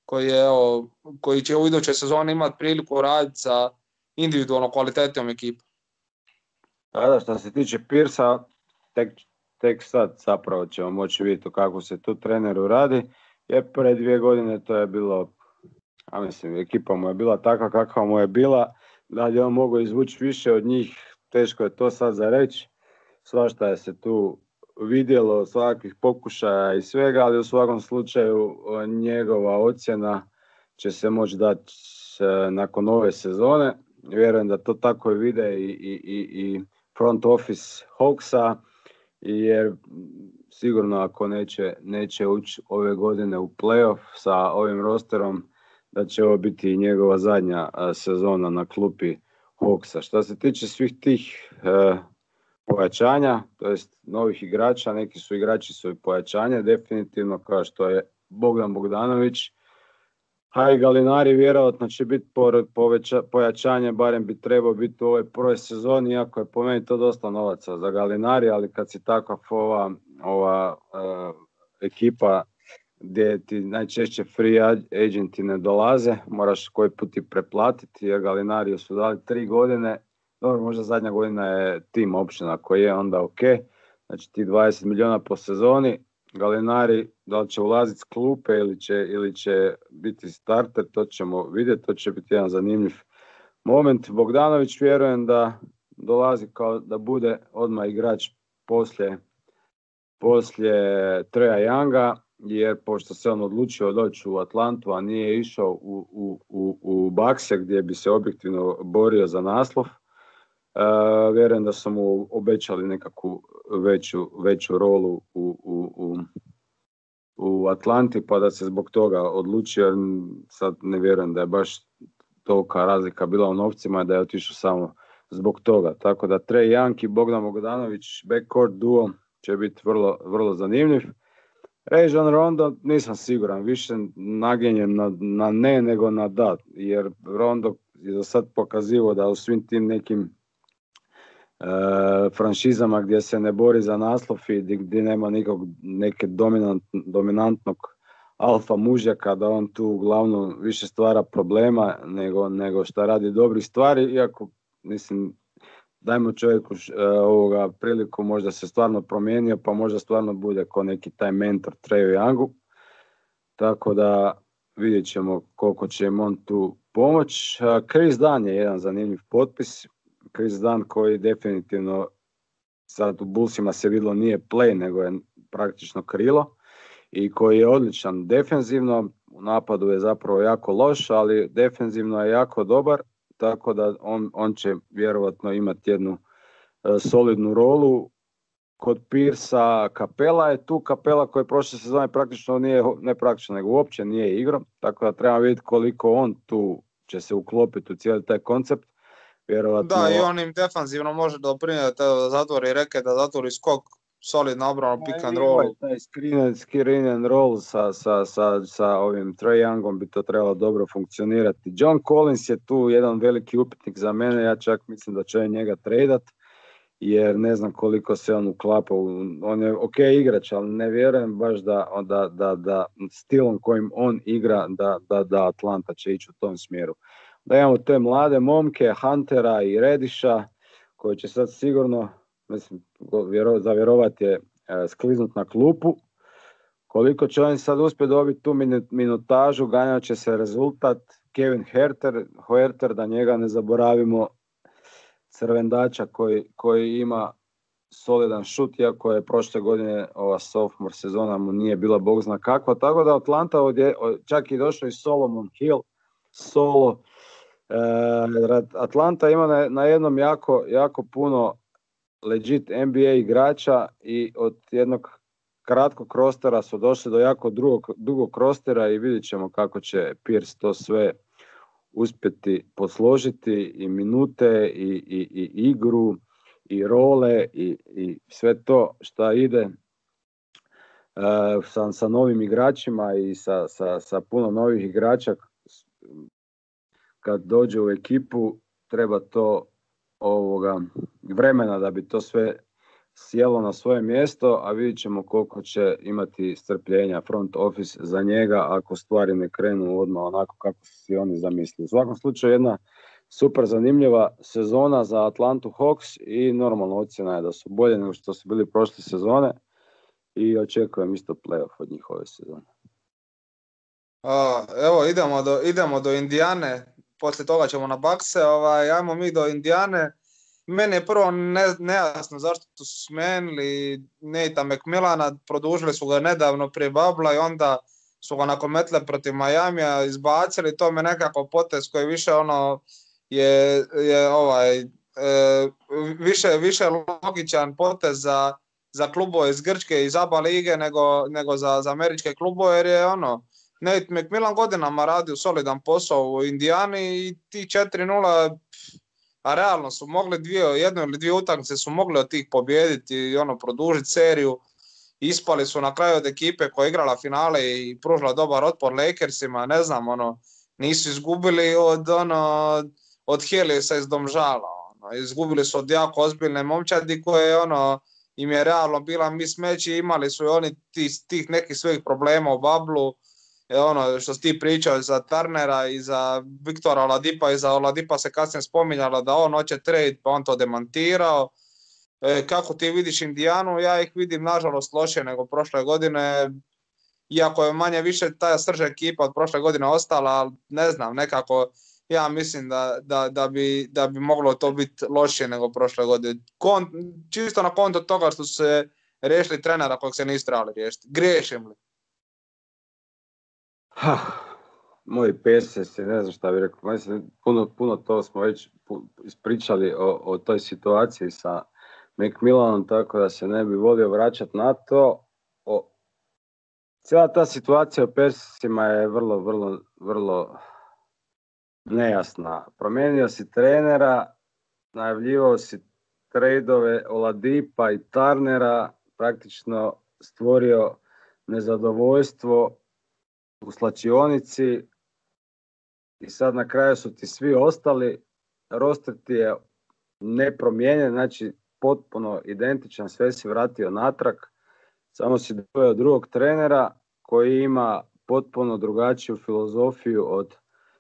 koji će u idućoj sezoni imati priliku raditi sa individualno kvalitetom ekipa. Da, što se tiče Piercea, tek sad zapravo ćemo moći vidjeti kako se tu treneru radi, jer pre 2 godine to je bilo, ekipa mu je bila takva kakva mu je bila, da li on mogao izvući više od njih, teško je to sad za reći, svašta je se tu vidjelo, svakakvih pokušaja i svega, ali u svakom slučaju njegova ocjena će se moći dati nakon ove sezone. Vjerujem da to tako i vide i front office Hawksa, jer sigurno ako neće ući ove godine u playoff sa ovim rosterom, da će ovo biti njegova zadnja sezona na klupi Hawksa. Što se tiče svih tih pojačanja, to jest novih igrača, neki su igrači su i pojačanja, definitivno kao što je Bogdan Bogdanović, a i Galinari vjerojatno će biti pojačanje, barem bi trebao biti u ovoj prvoj sezoni, iako je po meni to dosta novaca za Galinari, ali kad si takav ova ekipa gdje ti najčešće free agenti ne dolaze, moraš koji put i preplatiti, jer Galinari su dali 3 godine, dobro, možda zadnja godina je team option, ako je onda ok, znači ti 20 milijuna po sezoni. Galinari, da li će ulaziti s klupe ili će biti starter, to ćemo vidjeti, to će biti jedan zanimljiv moment. Bogdanović vjerujem da dolazi kao da bude odmah igrač poslije Treja Younga, jer pošto se on odlučio doći u Atlantu, a nije išao u Buckse gdje bi se objektivno borio za naslov, vjerujem da su mu obećali nekakvu veću rolu u Atlanti, pa da se zbog toga odlučio, jer sad ne vjerujem da je baš tolika razlika bila u novcima da je otišao samo zbog toga. Tako da Trae Young i Bogdan Bogdanović backcourt duo će biti vrlo, vrlo zanimljiv. Rajon Rondo nisam siguran, više nagenjem na ne nego na da, jer Rondo je do sad pokazivao da u svim tim nekim franšizama gdje se ne bori za naslov i gdje nema neke dominantnog alfa mužjaka, da on tu uglavnom više stvara problema nego što radi dobrih stvari, iako mislim dajmo čovjeku priliku, možda se stvarno promijenio, pa možda stvarno bude ko neki taj mentor Treju Youngu, tako da vidjet ćemo koliko će im on tu pomoć. Chris Dunn je jedan zanimljiv potpis, Chris Dunn koji definitivno sad u Bullsima se vidjelo nije play nego je praktično krilo i koji je odličan defenzivno, u napadu je zapravo jako loš, ali defenzivno je jako dobar, tako da on će vjerovatno imati jednu solidnu rolu. Kod Piercea Capela je tu, Capela koji prošle sezone praktično ne praktično nego uopće nije igrao, tako da treba vidjeti koliko on tu će se uklopiti u cijeli taj koncept. Vjerovatno... Da, i on im defanzivno može doprinijeti da zatvori reket, da zatvori skok. solidna obrana, pick and Ovaj roll. taj screen and roll sa ovim Trae Youngom bi to trebalo dobro funkcionirati. John Collins je tu jedan veliki upitnik za mene, ja čak mislim da će njega tradat, jer ne znam koliko se on uklapa. On je ok igrač, ali ne vjerujem baš da stilom kojim on igra da Atlanta će ići u tom smjeru. Da imamo te mlade momke, Huntera i Rediša, koji će sad sigurno, mislim, za vjerovat je skliznut na klupu. Koliko će oni sad uspjeti dobiti tu minutažu, ganjat će se rezultat. Kevin Huerter, da njega ne zaboravimo, crvendača koji ima solidan šut, iako je prošle godine ova sophomore sezona mu nije bila bog zna kakva, tako da Atlanta čak i došao i Solomon Hill solo. Atlanta ima na jednom jako puno legit NBA igrača i od jednog kratkog rostera su došli do jako dugog rostera i vidjet ćemo kako će Pierce to sve uspjeti posložiti, i minute i igru i role i sve to što ide sa novim igračima i sa puno novih igrača. Kad dođe u ekipu treba to vremena da bi to sve sjelo na svoje mjesto, a vidjet ćemo koliko će imati strpljenja front office za njega ako stvari ne krenu odmah onako kako su si oni zamislili. U svakom slučaju jedna super zanimljiva sezona za Atlantu Hawks i normalno ocjena je da su bolje nego što su bili prošle sezone i očekujem isto playoff od njih ove sezone. Evo idemo do Indijane, poslije toga ćemo na Buckse, ajmo mi do Indijane. Meni je prvo nejasno zašto su smenili Natea McMillana, produžili su ga nedavno prije Babla i onda su ga nakon metle protiv Miamija izbacili. To me nekako potez koji više više logičan potez za klubove iz Grčke, iz ABA lige nego za američke klubove, jer je Nate McMillan godinama radio solidan posao u Indijani i ti 4-0, a realno su mogli jednu ili dvije utakmice su mogli od tih pobijediti i produžiti seriju. Ispali su na kraju od ekipe koja je igrala finale i pružila dobar otpor Lakersima, ne znam, nisu izgubili od Heliusa iz Domžala, izgubili su od jako ozbiljne momčadi koje im je realno bila mismatch i imali su i oni tih nekih svojih problema u bablu. Što si ti pričao za Turnera i za Viktora Oladipa, i za Oladipa se kasnije spominjalo da on hoće trade, pa on to demantirao. Kako ti vidiš Indijanu? Ja ih vidim nažalost lošije nego prošle godine, iako je manje više ta srž ekipa od prošle godine ostala, ali ne znam, nekako ja mislim da bi moglo to biti lošije nego prošle godine. Čisto na konto toga što su se riješili trenera kojeg se nisu trebali riješiti. Griješim li? Moji pesesi, ne znam šta bih rekao, mislim, puno to smo već ispričali o toj situaciji sa McMillanom, tako da se ne bi volio vraćati na to. Cijela ta situacija o pesesima je vrlo nejasna. Promijenio si trenera, najavljivao si trejdove Oladipa i Turnera, praktično stvorio nezadovoljstvo u slačionici i sad na kraju su ti svi ostali, roster ti je nepromijenjen, znači potpuno identičan, sve si vratio natrag, samo si doveo drugog trenera koji ima potpuno drugačiju filozofiju od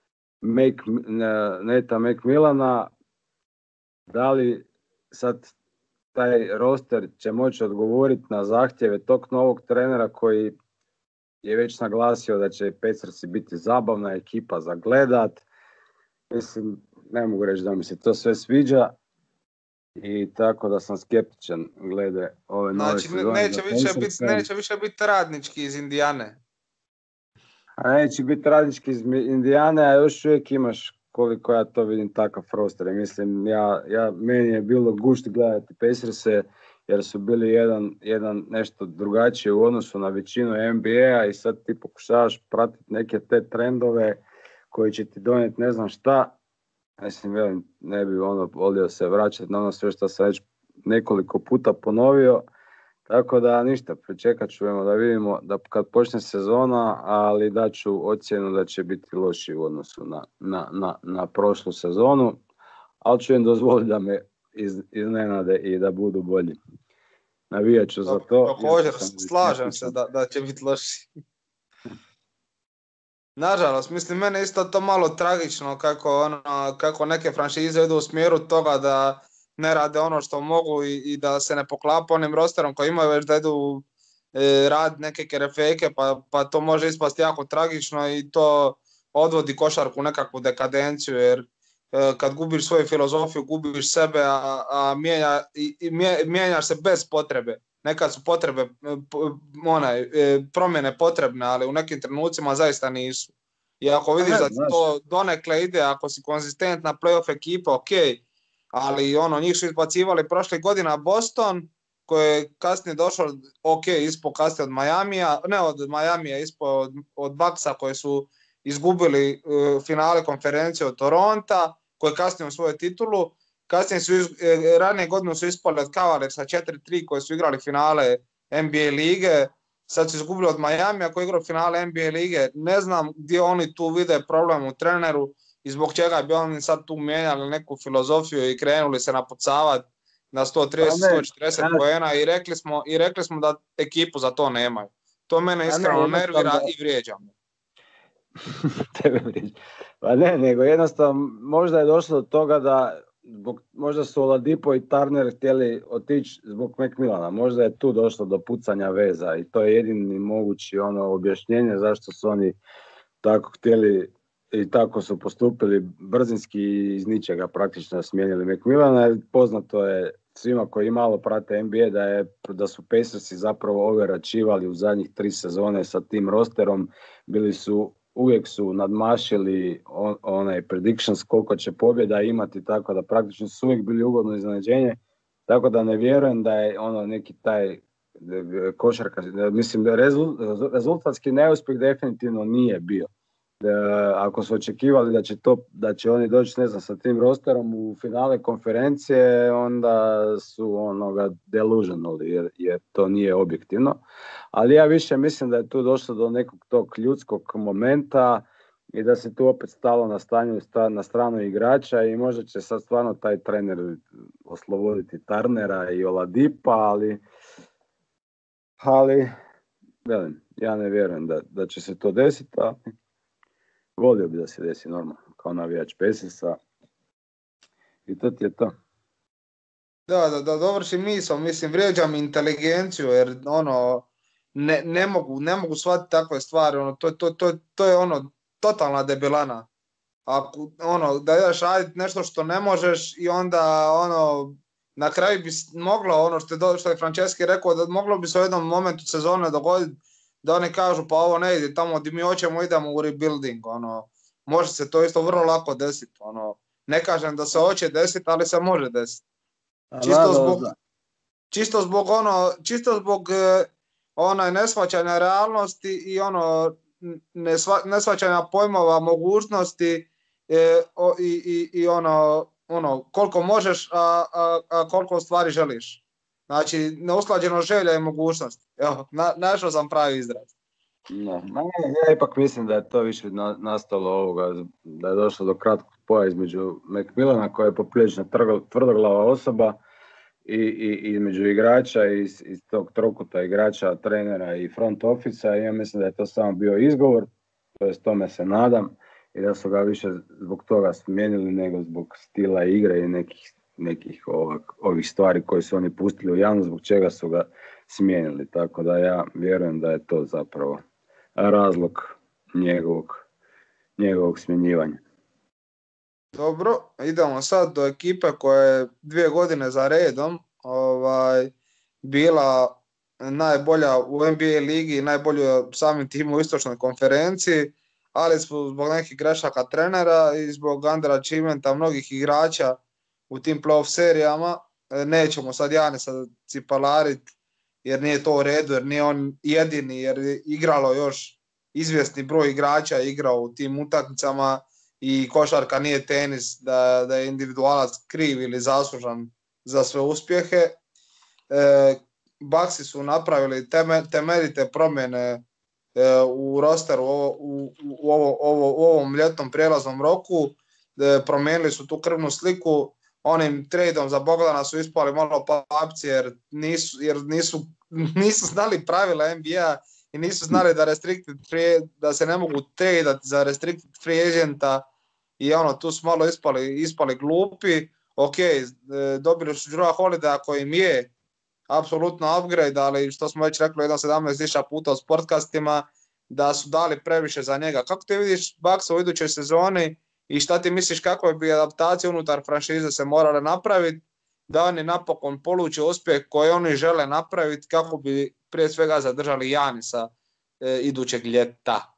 Natea McMillana. Da li sad taj roster će moći odgovoriti na zahtjeve tog novog trenera koji je već naglasio da će Pacersi biti zabavna ekipa za gledat. Mislim, ne mogu reći da mi se to sve sviđa i tako da sam skeptičan glede ove nove sezone. Znači neće više biti radnički iz Indijane. A neće biti radnički iz Indijane, a još uvijek imaš, koliko ja to vidim, takav roster. Mislim, meni je bilo gušt gledati Pacerse jer su bili jedan nešto drugačije u odnosu na većinu NBA i sad ti pokušavaš pratiti neke te trendove koji će ti donijeti ne znam šta. Mislim, ne bi volio se vraćati na ono sve što sam već nekoliko puta ponovio. Tako da ništa, pričekat ćemo da vidimo da kad počne sezona, ali daću ocjenu da će biti loši u odnosu na prošlu sezonu, ali ću im dozvoliti da me iznenade i da budu bolji. Navijat ću za to. Također, slažem se da će biti loši. Nažalost, mislim, mene isto to malo tragično kako neke franšize idu u smjeru toga da ne rade ono što mogu i da se ne poklapa onim rosterom koji imaju, već da idu rad neke kerefeke, pa to može ispasti jako tragično i to odvodi košarku u nekakvu dekadenciju, jer kad gubiš svoju filozofiju, gubiš sebe, a mijenjaš se bez potrebe. Nekad su potrebe, promjene potrebne, ali u nekim trenucima zaista nisu. I ako vidiš da to donekle ide, ako si konzistentna playoff ekipa, ok, ali njih su izbacivali prošle godina Boston, koji je kasnije došao, ok, ispod kasnije od Miamija, ne od Miamija, ispod od Bucksa koji su izgubili finale konferencije od Toronta, koji je kasnije osvojio titulu. Kasnije ranije godine su ispali od Cavaliersa 4-3 koji su igrali finale NBA lige. Sad su izgubili od Miamija koji je igrao finale NBA lige. Ne znam gdje oni tu vide problem u treneru i zbog čega bi oni sad tu mijenjali neku filozofiju i krenuli se napucavati na 130-140 poena i rekli smo da ekipu za to nemaju. To mene iskreno nervira i vrijeđa me. Tebe vrijeđa. Pa ne, nego jednostavno možda je došlo do toga da možda su Oladipo i Turner htjeli otići zbog McMillana. Možda je tu došlo do pucanja veza i to je jedini mogući objašnjenje zašto su oni tako htjeli i tako su postupili brzinski i iz ničega praktično smijenili McMillana. Poznato je svima koji malo prate NBA da su Pacersi zapravo overačivali u zadnjih 3 sezone sa tim rosterom. Uvijek su nadmašili onaj predictions koliko će pobjeda imati, tako da praktično su uvijek bili ugodno iznenađenje, tako da ne vjerujem da je neki taj košarka, mislim rezultatski neuspjeh definitivno nije bio. Ako su očekivali da će oni doći, ne znam, sa tim rosterom u finale konferencije, onda su delusional, jer to nije objektivno. Ali ja više mislim da je tu došlo do nekog tog ljudskog momenta i da se tu opet stalo na stranu igrača i možda će sad stvarno taj trener osloboditi Turnera i Oladipa, ali velim, ja ne vjerujem da će se to desiti, ali volio bi da se desi normalno, kao navijač Pacersa. I to ti je to. Da dovršim misao, mislim, vrijeđam inteligenciju, jer ne mogu shvatiti takve stvari, to je totalna debilana. Ako, da ideš raditi nešto što ne možeš i onda na kraju bi moglo, što je Franceschi rekao, da moglo bi se u jednom momentu sezone dogoditi da oni kažu pa ovo ne ide, tamo gdje mi hoćemo idemo u rebuilding, može se to isto vrlo lako desiti, ne kažem da se hoće desiti, ali se može desiti. Čisto zbog neshvaćanja realnosti i neshvaćanja pojmova mogućnosti i koliko možeš, a koliko stvari želiš. Znači, neusklađeno želja i mogućnost. Evo, našao sam pravi izraz. Ja ipak mislim da je to više nastalo da je došlo do kratkog spoja između McMillana, koja je poprilično tvrdoglava osoba, i između igrača iz tog trokuta igrača, trenera i front office-a. Ja mislim da je to samo bio izgovor, to jest tome se nadam, i da su ga više zbog toga smijenili nego zbog stila igre i nekih ovih stvari koje su oni pustili u javnost, zbog čega su ga smijenili. Tako da ja vjerujem da je to zapravo razlog njegovog smjenjivanja. Dobro, idemo sad do ekipe koja je 2 godine za redom bila najbolja u NBA ligi i najbolja samim tim u istočnoj konferenciji, ali zbog nekih grešaka trenera i zbog underachievementa mnogih igrača u tim playoff serijama, nećemo sad Janisa cipalariti jer nije to u redu, jer nije on jedini, jer je igralo još izvjesni broj igrača igrao u tim utakmicama i košarka nije tenis da je individualac kriv ili zaslužan za sve uspjehe. Bucksi su napravili temeljite promjene u rosteru u ovom ljetnom prijelaznom roku. Promijenili su tu krvnu sliku. Onim tradeom za Bogdana su ispali malo papci jer nisu znali pravila NBA i nisu znali da se ne mogu tradeati za restricted free agenta i tu su malo ispali glupi. Ok, dobili su Jrua Holidaya koji im je apsolutno upgrade, ali što smo već rekli 17.000 puta u sportkastima, da su dali previše za njega. Kako ti vidiš Bucksa u idućoj sezoni i šta ti misliš kakve bi adaptacije unutar franšize se morale napraviti da oni napokon poluče uspjeh koji oni žele napraviti kako bi prije svega zadržali Janisa idućeg ljeta?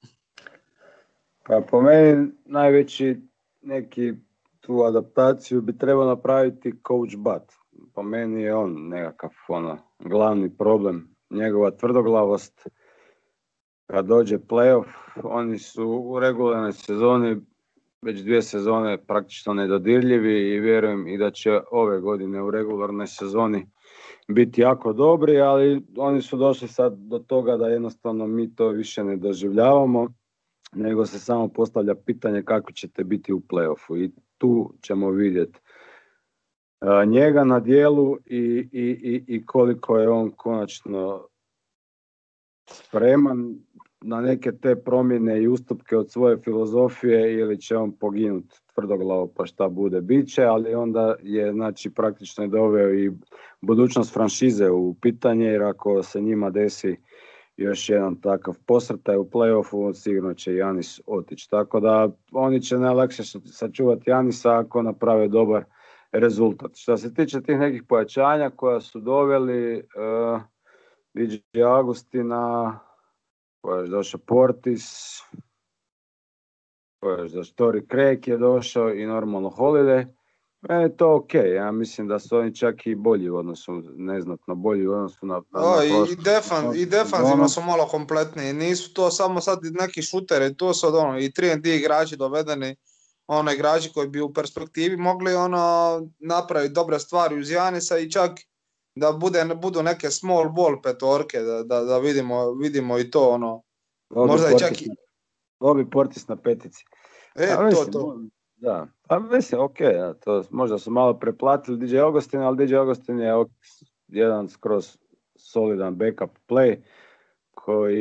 Pa po meni najveći neki tu adaptaciju bi trebao napraviti coach Bud. Po meni je on nekakav glavni problem, njegova tvrdoglavost. Kad dođe playoff, oni su u regularnoj sezoni već 2 sezone praktično nedodirljivi i vjerujem i da će ove godine u regularnoj sezoni biti jako dobri, ali oni su došli sad do toga da jednostavno mi to više ne doživljavamo, nego se samo postavlja pitanje kako ćete biti u playoffu i tu ćemo vidjeti njega na dijelu i koliko je on konačno spreman na neke te promjene i ustupke od svoje filozofije ili će on poginuti tvrdoglavo pa šta bude biće, ali onda je znači praktično je doveo i budućnost franšize u pitanje, jer ako se njima desi još jedan takav posrtaj u play-offu, sigurno će Janis otići. Tako da oni će najlakše sačuvati Janisa ako naprave dobar rezultat. Što se tiče tih nekih pojačanja koja su doveli, DJ Agustina, koja je došao Portis, koja je došao Torrey Craig je došao i normalno Holiday. Meni je to ok, ja mislim da su oni čak i bolji u odnosu, neznatno bolji u odnosu na i defanzivno su malo kompletniji, nisu to samo sad neki šuteri, to su i 3&D igrači dovedeni, igrači koji bi u perspektivi mogli napraviti dobre stvari uz Janisa i čak da budu neke small ball petorke, da vidimo i to možda i čak i... Bobby Portis na petici. Mislim, to. Da, pa mislim, ok, to možda su malo preplatili DJ Augustin, ali DJ Augustin je jedan skroz solidan backup play koji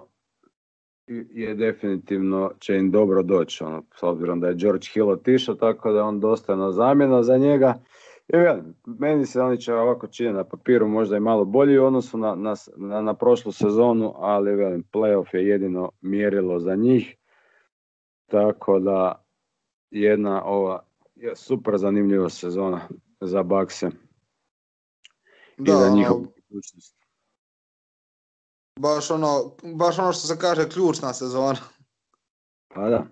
je definitivno će im dobro doći, s obzirom da je George Hill otišao, tako da je on dostojna zamjena za njega. I meni se oni će ovako čini na papiru možda i malo bolji u odnosu na prošlu sezonu, ali playoff je jedino mjerilo za njih, tako da jedna super zanimljiva sezona za Buckse i za njihovu budućnost. Baš ono što se kaže ključna sezona. Pa da.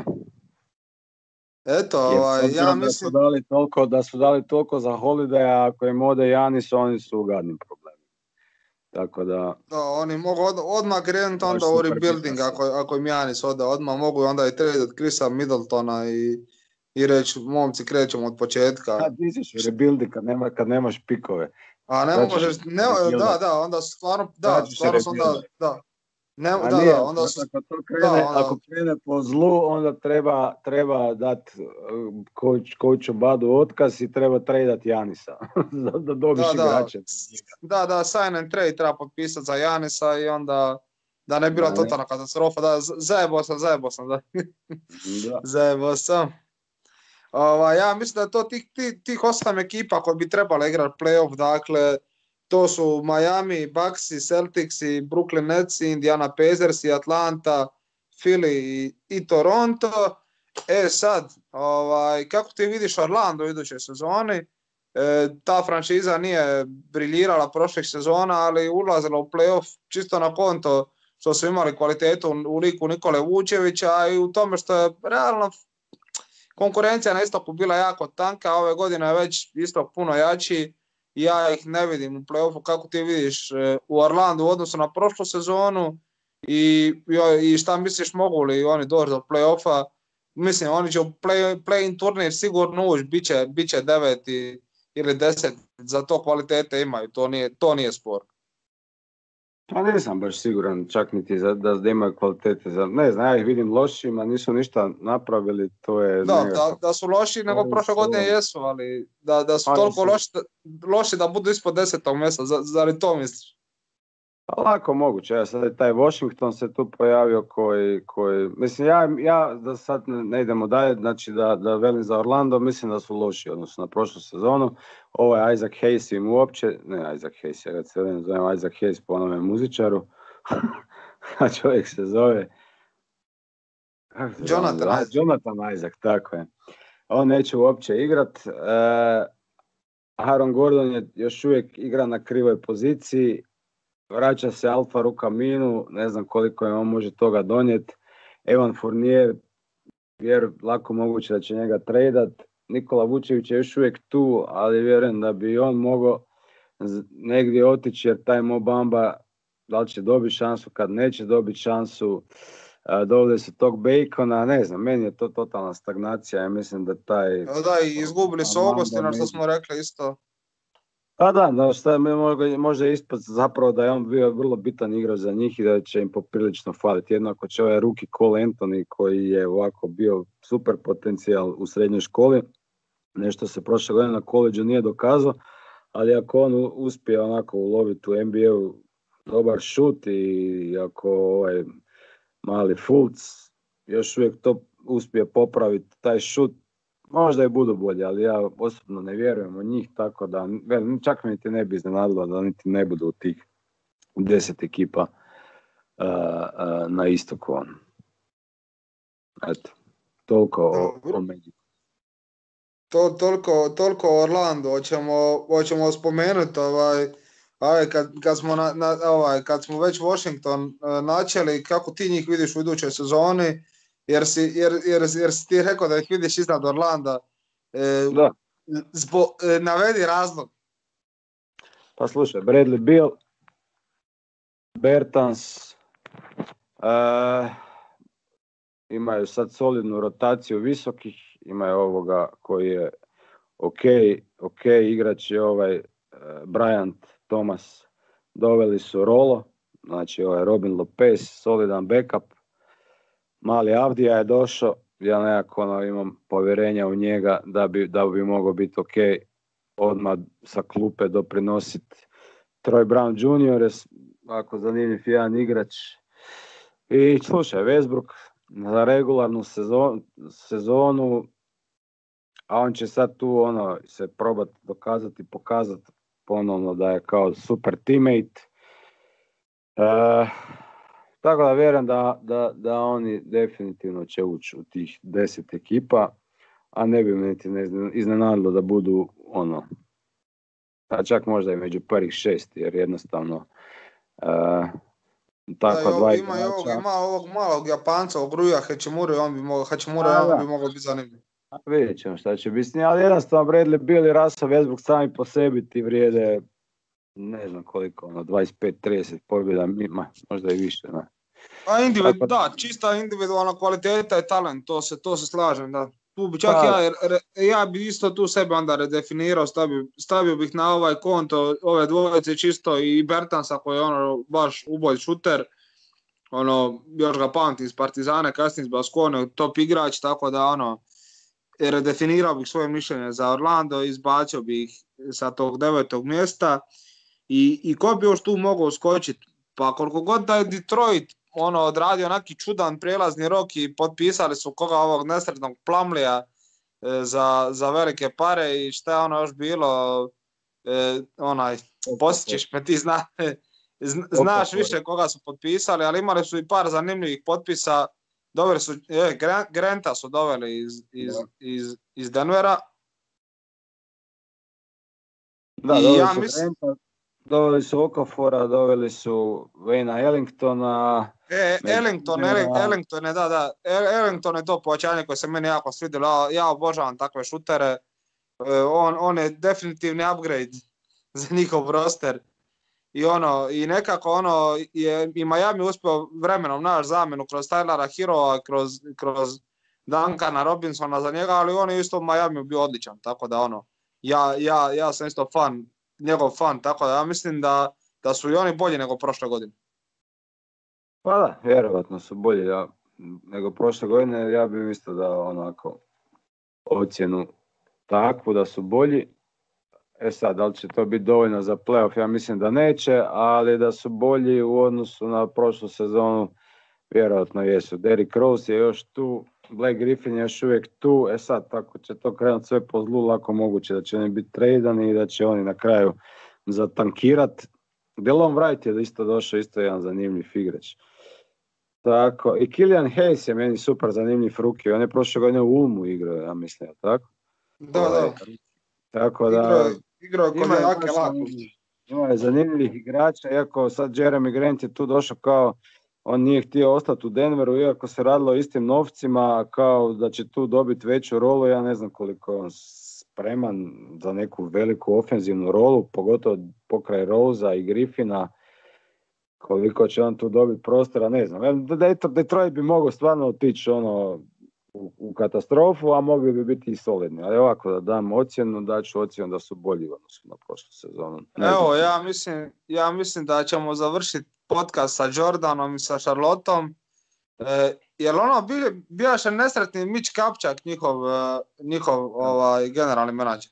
Eto, ja mislim da su dali toliko za Holidaya, ako im ode Janis, oni su u gadnim problemima. Tako da oni mogu odmah krenuti onda u rebuilding ako im Janis ode, odmah mogu onda i trade od Chrisa Middletona i reći, momci, krećemo od početka. Ti ćeš u rebuilding kad nemaš pikove. A ne možeš, onda stvarno, su onda, ako krene po zlu, onda treba dati coachu Badu otkaz i treba tradeati Janisa da dobiš igrače. Da, sign and trade treba potpisati za Janisa i onda da ne bila totalna katastrofa. Zajebo sam. Zajebo sam. Ja mislim da je to tih 8 ekipa koji bi trebali igrati playoff, dakle to su Miami, Bucksi, Celticsi, Brooklyn Netsi, Indiana Pacers, Atlanta, Philly i Toronto. Sad, kako ti vidiš Orlando u idućoj sezoni? Ta franšiza nije briljirala prošlih sezona, ali ulazila u playoff čisto na konto što su imali kvalitetu u liku Nikole Vučevića i u tome što je realno konkurencija na istoku bila jako tanka, ove godine je već istok puno jači. Ja ih ne vidim u play-offu. Kako ti vidiš u Orlandu u odnosu na prošlu sezonu i šta misliš, mogu li oni doći do play-offa? Mislim, oni će u play-in turnir sigurno ući, bit će 9. ili 10, za to kvalitete imaju, to nije spor. Pa nisam baš siguran, čak niti da imaju kvalitete. Ne znam, ja ih vidim lošima, nisu ništa napravili, to je... Da su loši nego prošle godine jesu, ali da su toliko loši da budu ispod 10. mjesta, zar i to misliš? Pa lako moguće, ja sad je taj Washington se tu pojavio koji mislim, ja da sad ne idemo dalje, znači da velim za Orlando, mislim da su loši odnosno na prošlu sezonu. Ovo je Isaac Hayes im uopće, ne Isaac Hayes, ja ga se zovem Isaac Hayes po onome muzičaru, a čovjek se zove Jonathan Isaac, tako je. On neće uopće igrat. Aaron Gordon je još uvijek igra na krivoj poziciji, vraća se Al-Farouq Aminu, ne znam koliko je on može toga donijeti. Evan Fournier, lako moguće da će njega tradat. Nikola Vučević je još uvijek tu, ali vjerujem da bi on mogao negdje otići, jer taj Mo Bamba da li će dobiti šansu, kad neće dobiti šansu. Doveli su tog Bacona, ne znam, meni je to totalna stagnacija, ja mislim da taj... Da, i izgubili su Augustina, što smo rekli isto. Pa da, šta može ispod zapravo da je on bio vrlo bitan igrač za njih i da će im poprilično faliti. Jednako će ovaj rookie Cole Anthony koji je ovako bio super potencijal u srednjoj školi, nešto se prošle godine na koleđu nije dokazao, ali ako on uspije onako uloviti u NBA-u dobar šut i ako ovaj mali Fultz još uvijek to uspije popraviti taj šut, možda i budu bolji, ali ja osobno ne vjerujem u njih, tako da čak mi ti ne bi iznenadilo da niti ne budu u tih 10 ekipa na istoku. Eto, toliko o Magicu. Toliko o Orlando, hoćemo spomenuti kad smo već Washington načeli, kako ti njih vidiš u idućoj sezoni, jer si ti rekao da ih vidiš iznad Orlanda. Navedi razlog. Pa slušaj, Bradley Beal, Bertans, imaju sad solidnu rotaciju visokih, imaju ovoga koji je ok igrač je ovaj Bryant Thomas, doveli su Rolo, znači ovaj Robin Lopez, solidan backup, mali Avdija je došao, ja nekako imam povjerenja u njega da bi mogao biti ok, odmah sa klupe doprinositi. Troy Brown Jr. je ako zanimljiv jedan igrač. I slušaj, Westbrook za regularnu sezonu, a on će sad tu se probati dokazati, pokazati ponovno da je kao super teammate. Tako da vjerujem da oni definitivno će ući u tih 10 ekipa, a ne bi me niti iznenadilo da budu a čak možda i među prvih 6, jer jednostavno ima ovog malog Japanca, ovog Ruja Hachimura, on bi mogao biti zanimljiv. Vidjet ćemo šta će biti, ali jednostavno Bradley Beal i Russell Westbrook sami po sebi ti vrijede ne znam koliko, 25-30 pobjeda, možda i više. Ne? Čista individualna kvaliteta i talent, to se slažem, da. Tu bi čak ja bi isto tu sebe onda redefinirao, stavio bih na ovaj konto ove dvojice čisto i Bertansa koji je baš uboj šuter, još ga pamti iz Partizane, kasnije iz Baskone, top igrač, tako da redefinirao bih svoje mišljenje za Orlando, izbacio bih sa tog 9. mjesta i ko bi još tu mogao skočiti, pa koliko god da je Detroit odradio neki čudan prijelazni rok i potpisali su ovog nesretnog Plumleya za velike pare i šta je još bilo, posjećiš me, ti znaš više koga su potpisali, ali imali su i par zanimljivih potpisa, doveli su, Granta su doveli iz Denvera. Da, doveli su Okafora, doveli su Wayna Ellingtona. Ellington je to pojačanje koje se meni jako svidjelo, ja obožavam takve šutere, on je definitivni upgrade za njihov roster i nekako je i Miami uspio vremenom naš zamjenu kroz Tylera Heroa, kroz Duncana Robinsona za njega, ali on je isto u Miami bio odličan, tako da ja sam isto njegov fan, tako da ja mislim da su i oni bolji nego prošle godine. Pa da, vjerovatno su bolji nego prošle godine. Ja bih isto dao onako ocjenu takvu da su bolji. Sad, da li će to biti dovoljno za playoff? Ja mislim da neće, ali da su bolji u odnosu na prošlu sezonu, vjerojatno jesu. Derrick Rose je još tu, Blake Griffin je još uvijek tu. Sad, tako će to krenuti sve po zlu, lako moguće da će oni biti tradani i da će oni na kraju zatankirat. Delon Wright je isto došao, isto jedan zanimljiv igrač. Tako, i Killian Hayes je meni super zanimljiv rookie. On je prošle godine u Ulmu igrao, ja mislim, tako? Da. Tako da... Igrao kod Jake Laku. Ima je zanimljivih igrača, iako sad Jeremy Grant je tu došao kao, on nije htio ostati u Denveru, iako se radilo o istim novcima, kao da će tu dobiti veću rolu, ja ne znam koliko je on spreman za neku veliku ofenzivnu rolu, pogotovo pokraj Rosea i Griffina, koliko će on tu dobiti prostora, ne znam. Detroit bi mogao stvarno otići u katastrofu, a mogli bi biti i solidni. Ali ovako da dam ocjenu, daću ocjenu da su bolji u odnosu na prošlu sezonu. Evo, ja mislim da ćemo završiti podcast sa Jordanom i sa Charlottom. Jel bijaše nesretni Mitch Kupchak, njihov generalni menadžer?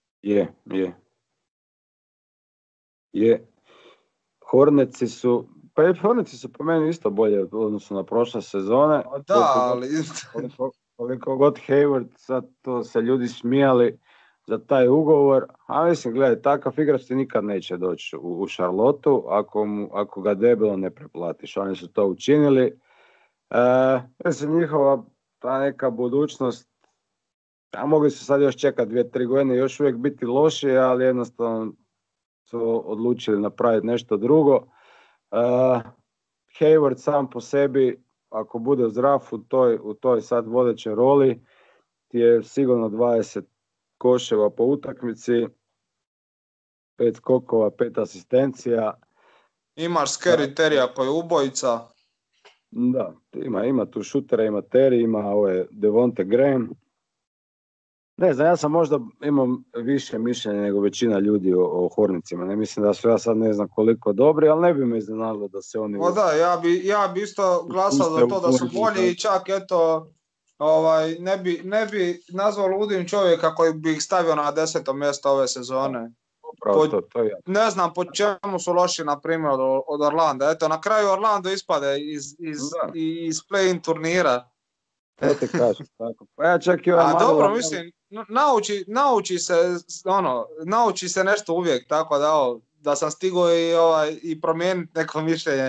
Je. Hornetsi su po meni isto bolje u odnosu na prošle sezone. Ali... Koliko god Hayward, sad to se ljudi smijali za taj ugovor, a mislim, gledaj, takav igrač ti nikad neće doći u Charlottu ako ga debelo ne preplatiš. Oni su to učinili. Mislim, njihova ta neka budućnost, a mogli su sad još čekati 2-3 godine, još uvijek biti loši, ali jednostavno su odlučili napraviti nešto drugo. Hayward sam po sebi, ako bude zdrav u toj sad vodećoj roli, je sigurno 20 koševa po utakmici, 5 skokova, 5 asistencija. Imaš Scary Terrya koji je ubojica. Da, ima tu šutera, ima Terry, ima Devonte Graham. Ne znam, ja sam možda imam više mišljenja nego većina ljudi o Hornicima. Ne mislim da su ja sad ne znam koliko dobri, ali ne bi me iznenadilo da se oni... Da, ja bi isto glasao za to da su bolji i čak eto, ne bi nazvao ludim čovjeka koji bi ih stavio na 10. mjesto ove sezone. Ne znam po čemu su loši, na primjer, od Orlanda. Eto, na kraju Orlando ispade iz play-in turnira. To ti kažem, tako. Pa ja čak i dobro, mislim, nauči se nešto uvijek, tako da sam stigao i promijeniti neko mišljenje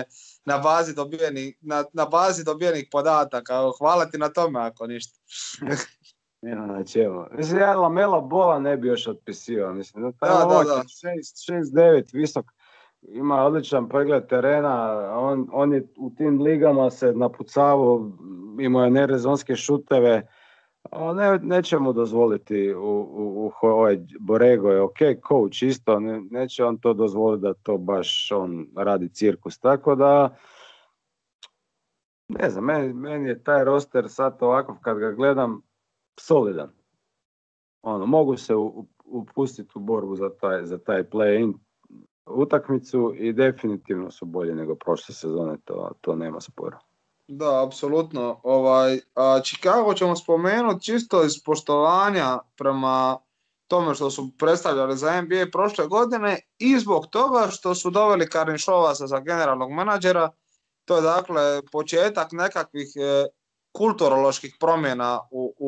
na bazi dobijenih podataka. Hvala ti na tome, ako ništa. Nema na čemu. Mislim, ja Lamela Bola ne bi još otpisio. Mislim, da. 6-9 visok, ima odličan pregled terena, on je u tim ligama se napucavao, imao je nerezonske šuteve, neće mu dozvoliti Borrego je ok, coach isto, neće on to dozvoliti da to baš on radi cirkus, tako da ne znam, meni je taj roster sad ovako kad ga gledam solidan. Mogu se upustiti u borbu za taj play-in utakmicu i definitivno su bolji nego prošle sezone, to nema spora. Da, apsolutno. Chicago ćemo spomenuti čisto iz poštovanja prema tome što su predstavljali za NBA prošle godine i zbog toga što su doveli Karin Šovasa za generalnog menadžera. To je dakle početak nekakvih kulturoloških promjena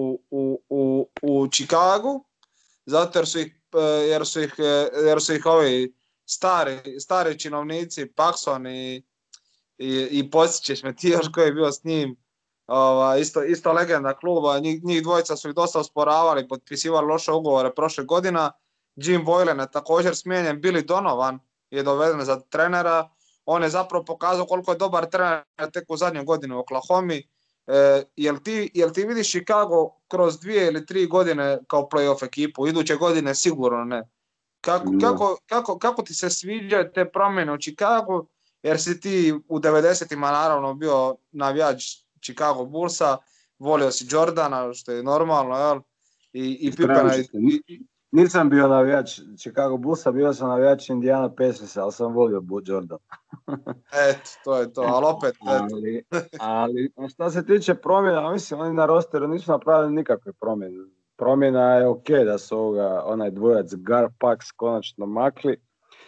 u Chicagu, zato jer su ih ovi stari činovnici, Paxson i podsjećaš me ti još koji je bio s njim, isto legenda kluba, njih dvojica su ih dosta osporavali, potpisivali loše ugovore prošle godina. Jim Boylan je također smijenjen, Billy Donovan je doveden za trenera, on je zapravo pokazao koliko je dobar trener tek u zadnjoj godini u Oklahomi. Jel ti vidiš Chicago kroz 2 ili 3 godine kao playoff ekipu, iduće godine sigurno ne? Kako ti se sviđaju te promjene u Chicagu, jer si ti u 90-ima naravno bio navijač Chicago Bullsa, volio si Jordana, što je normalno, jel? I Pippena Nisam bio navijač Chicago Bullsa, bio sam navijač Indiana Pacersa, ali sam volio Jordan. Eto, to je to, ali opet, eto. Ali šta se tiče promjena, mislim, oni na rosteru nisu napravili nikakve promjene. Promjena je ok da su onaj dvojac Gar-Pax konačno makli.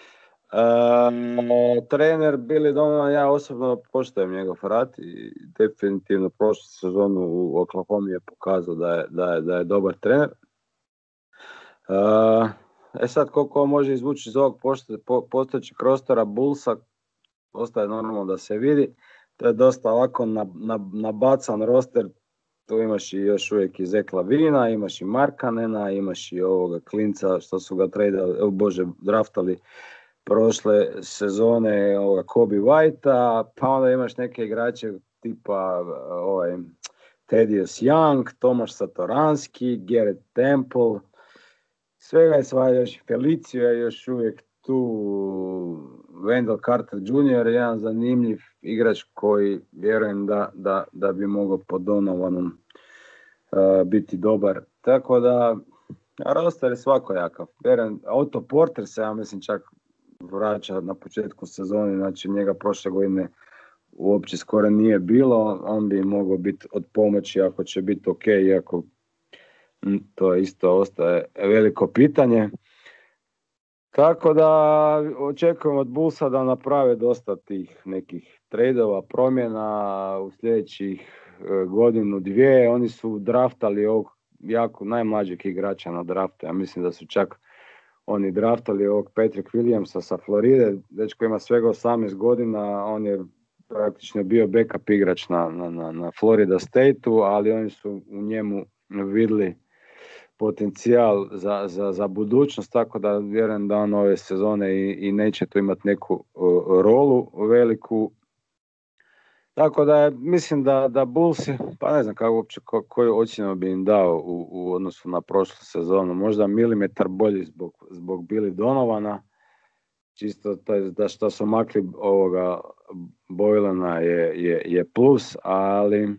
Trener Billy Donovan, ja osobno poštujem njegov rad i definitivno prošlu sezonu u Oklahoma je pokazao da je dobar trener. Sad koliko može izvući iz ovog postojećeg rostera Bullsa, ostaje normalno da se vidi. To je dosta ovako nabacan roster. Tu imaš i još uvijek i Zach Lavina, imaš i Markanena, imaš i ovoga klinca što su ga draftali prošle sezone, Kobe Whitea, pa onda imaš neke igrače tipa Thaddeus Young, Tomaš Satoranski, Garrett Temple, svega je svaja, još Felicio je još uvijek tu, Wendell Carter Jr. je jedan zanimljiv igrač koji vjerujem da bi mogao pod Donovanom biti dobar. Tako da, roster je svakojakav. Otto Porter se, ja mislim, čak vraća na početku sezone, znači njega prošle godine uopće skoro nije bilo, on bi mogao biti od pomoći ako će biti ok, iako to isto ostaje veliko pitanje. Tako da očekujem od Bullsa da naprave dosta tih nekih tradova, promjena u sljedećih godinu, dvije. Oni su draftali ovog jako najmlađeg igrača na draftu. Ja mislim da su čak oni draftali ovog Patrick Williamsa sa Floride, dečko ima svega 18 godina, on je praktično bio backup igrač na Florida State-u, ali oni su u njemu vidjeli potencijal za budućnost, tako da vjerujem da on ove sezone i neće tu imati neku rolu veliku. Tako da mislim da Bulls, pa ne znam kako uopće koju ocjenu bi im dao u odnosu na prošlu sezonu. Možda milimetar bolji zbog Billy Donovana. Čisto da što su makli ovoga Boylana je plus, ali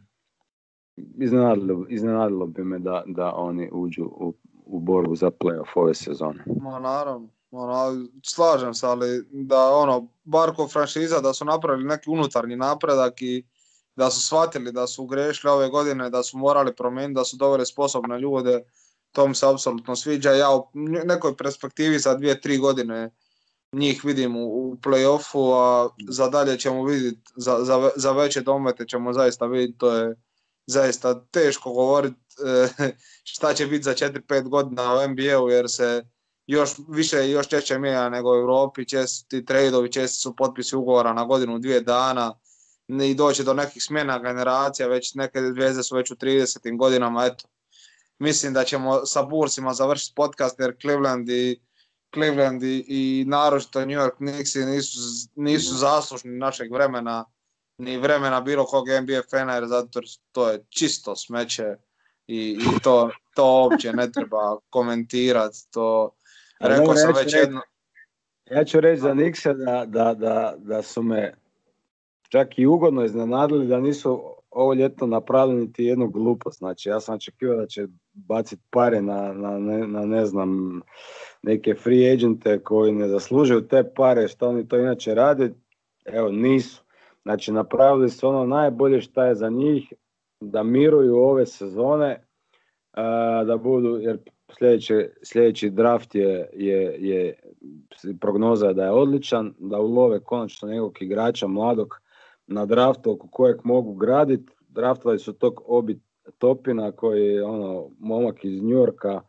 iznenadilo bi me da oni uđu u borbu za playoff ove sezone. Naravno. Slažem se, ali da bar ko franšiza da su napravili neki unutarnji napredak i da su shvatili da su grešili ove godine, da su morali promijeniti, da su doveli sposobne ljude, to mi se apsolutno sviđa. Ja u nekoj perspektivi za 2-3 godine njih vidim u play-offu, a za dalje ćemo vidjeti, za veće domete ćemo zaista vidjeti, to je zaista teško govoriti šta će biti za 4-5 godina u NBA-u, jer se još više i još češće mijenja nego u Europi, česti tradeovi, česti su potpisi ugovora na godinu, 2 dana i doći do nekih smjena generacija, već neke zvijezde su već u 30. godinama, eto. Mislim da ćemo sa Bullsima završiti podcast, jer Cleveland i naročito New York Knicks nisu zaslužni našeg vremena, ni vremena bilo kog NBA fana, jer zato to je čisto smeće i to uopće ne treba komentirati, to rekao sam već jedno. Ja ću reći za Knickse da su me čak i ugodno iznenadili da nisu ovo ljeto napravili niti jednu glupost. Znači, ja sam očekivao da će baciti pare na ne znam, neke free agente koji ne zaslužuju te pare, što oni to inače rade. Evo, nisu. Znači, napravili su ono najbolje što je za njih, da miruju ove sezone, da budu, jer sljedeći draft je prognoza da je odličan, da ulove konačno nekog igrača mladog na draftu oko kojeg mogu graditi. Draftovali su tog Obi Topina koji je momak iz New Yorka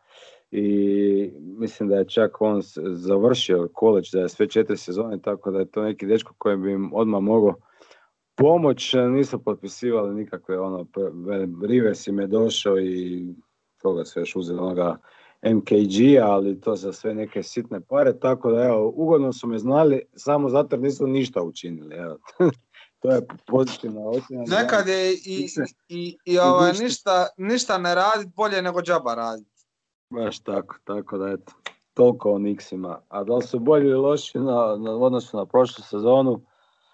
i mislim da je čak on završio college, da je sve 4 sezone, tako da je to neki dečko koji bi im odmah mogao pomoć. Nisu potpisivali nikakve Rivers im je došao i toga se još uzeli onoga MKG, ali to za sve neke sitne pare, tako da evo, ugodno su me znali, samo zato jer nisu ništa učinili, evo. To je pozitivna ocjena. Nekad je ništa ne raditi bolje nego džaba raditi. Baš tako da eto, toliko o Knicksima. A da li su bolji ili loši u odnosu na prošlu sezonu?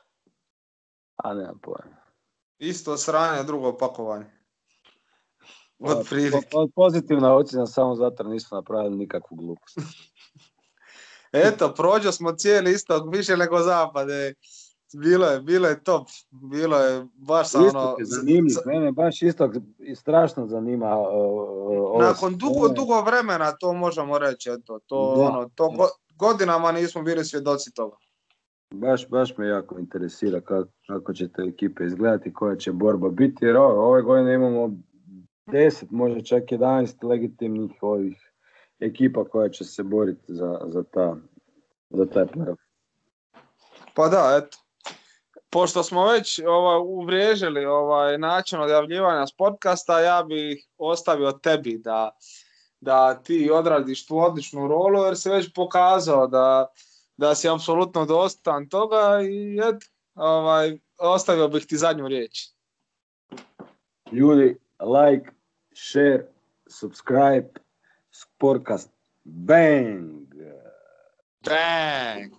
A nemam pojma. Isto sranje, drugo pakovanje. Od prilike. Pozitivna ocjena samo zato jer nismo napravili nikakvu glupost. Eto, prođo smo cijeli istok, više nego zapad. Bilo je top. Bilo je baš sa Istok je zanimljiv, mene baš istok strašno zanima. Nakon dugo vremena to možemo reći. Eto, godinama nismo bili svjedoci toga. Baš me jako interesira kako će te ekipe izgledati, koja će borba biti, jer ove godine imamo 10, možda čak 11 legitimnih ovih ekipa koja će se boriti za taj playoff. Pa da, eto. Pošto smo već uvriježili način odjavljivanja s podcasta, ja bih ostavio tebi da ti odradiš tu odličnu rolu, jer si već pokazao da si apsolutno dostan toga i ostavio bih ti zadnju riječ. Ljudi, like, share, subscribe, Sportcast, bang! Bang!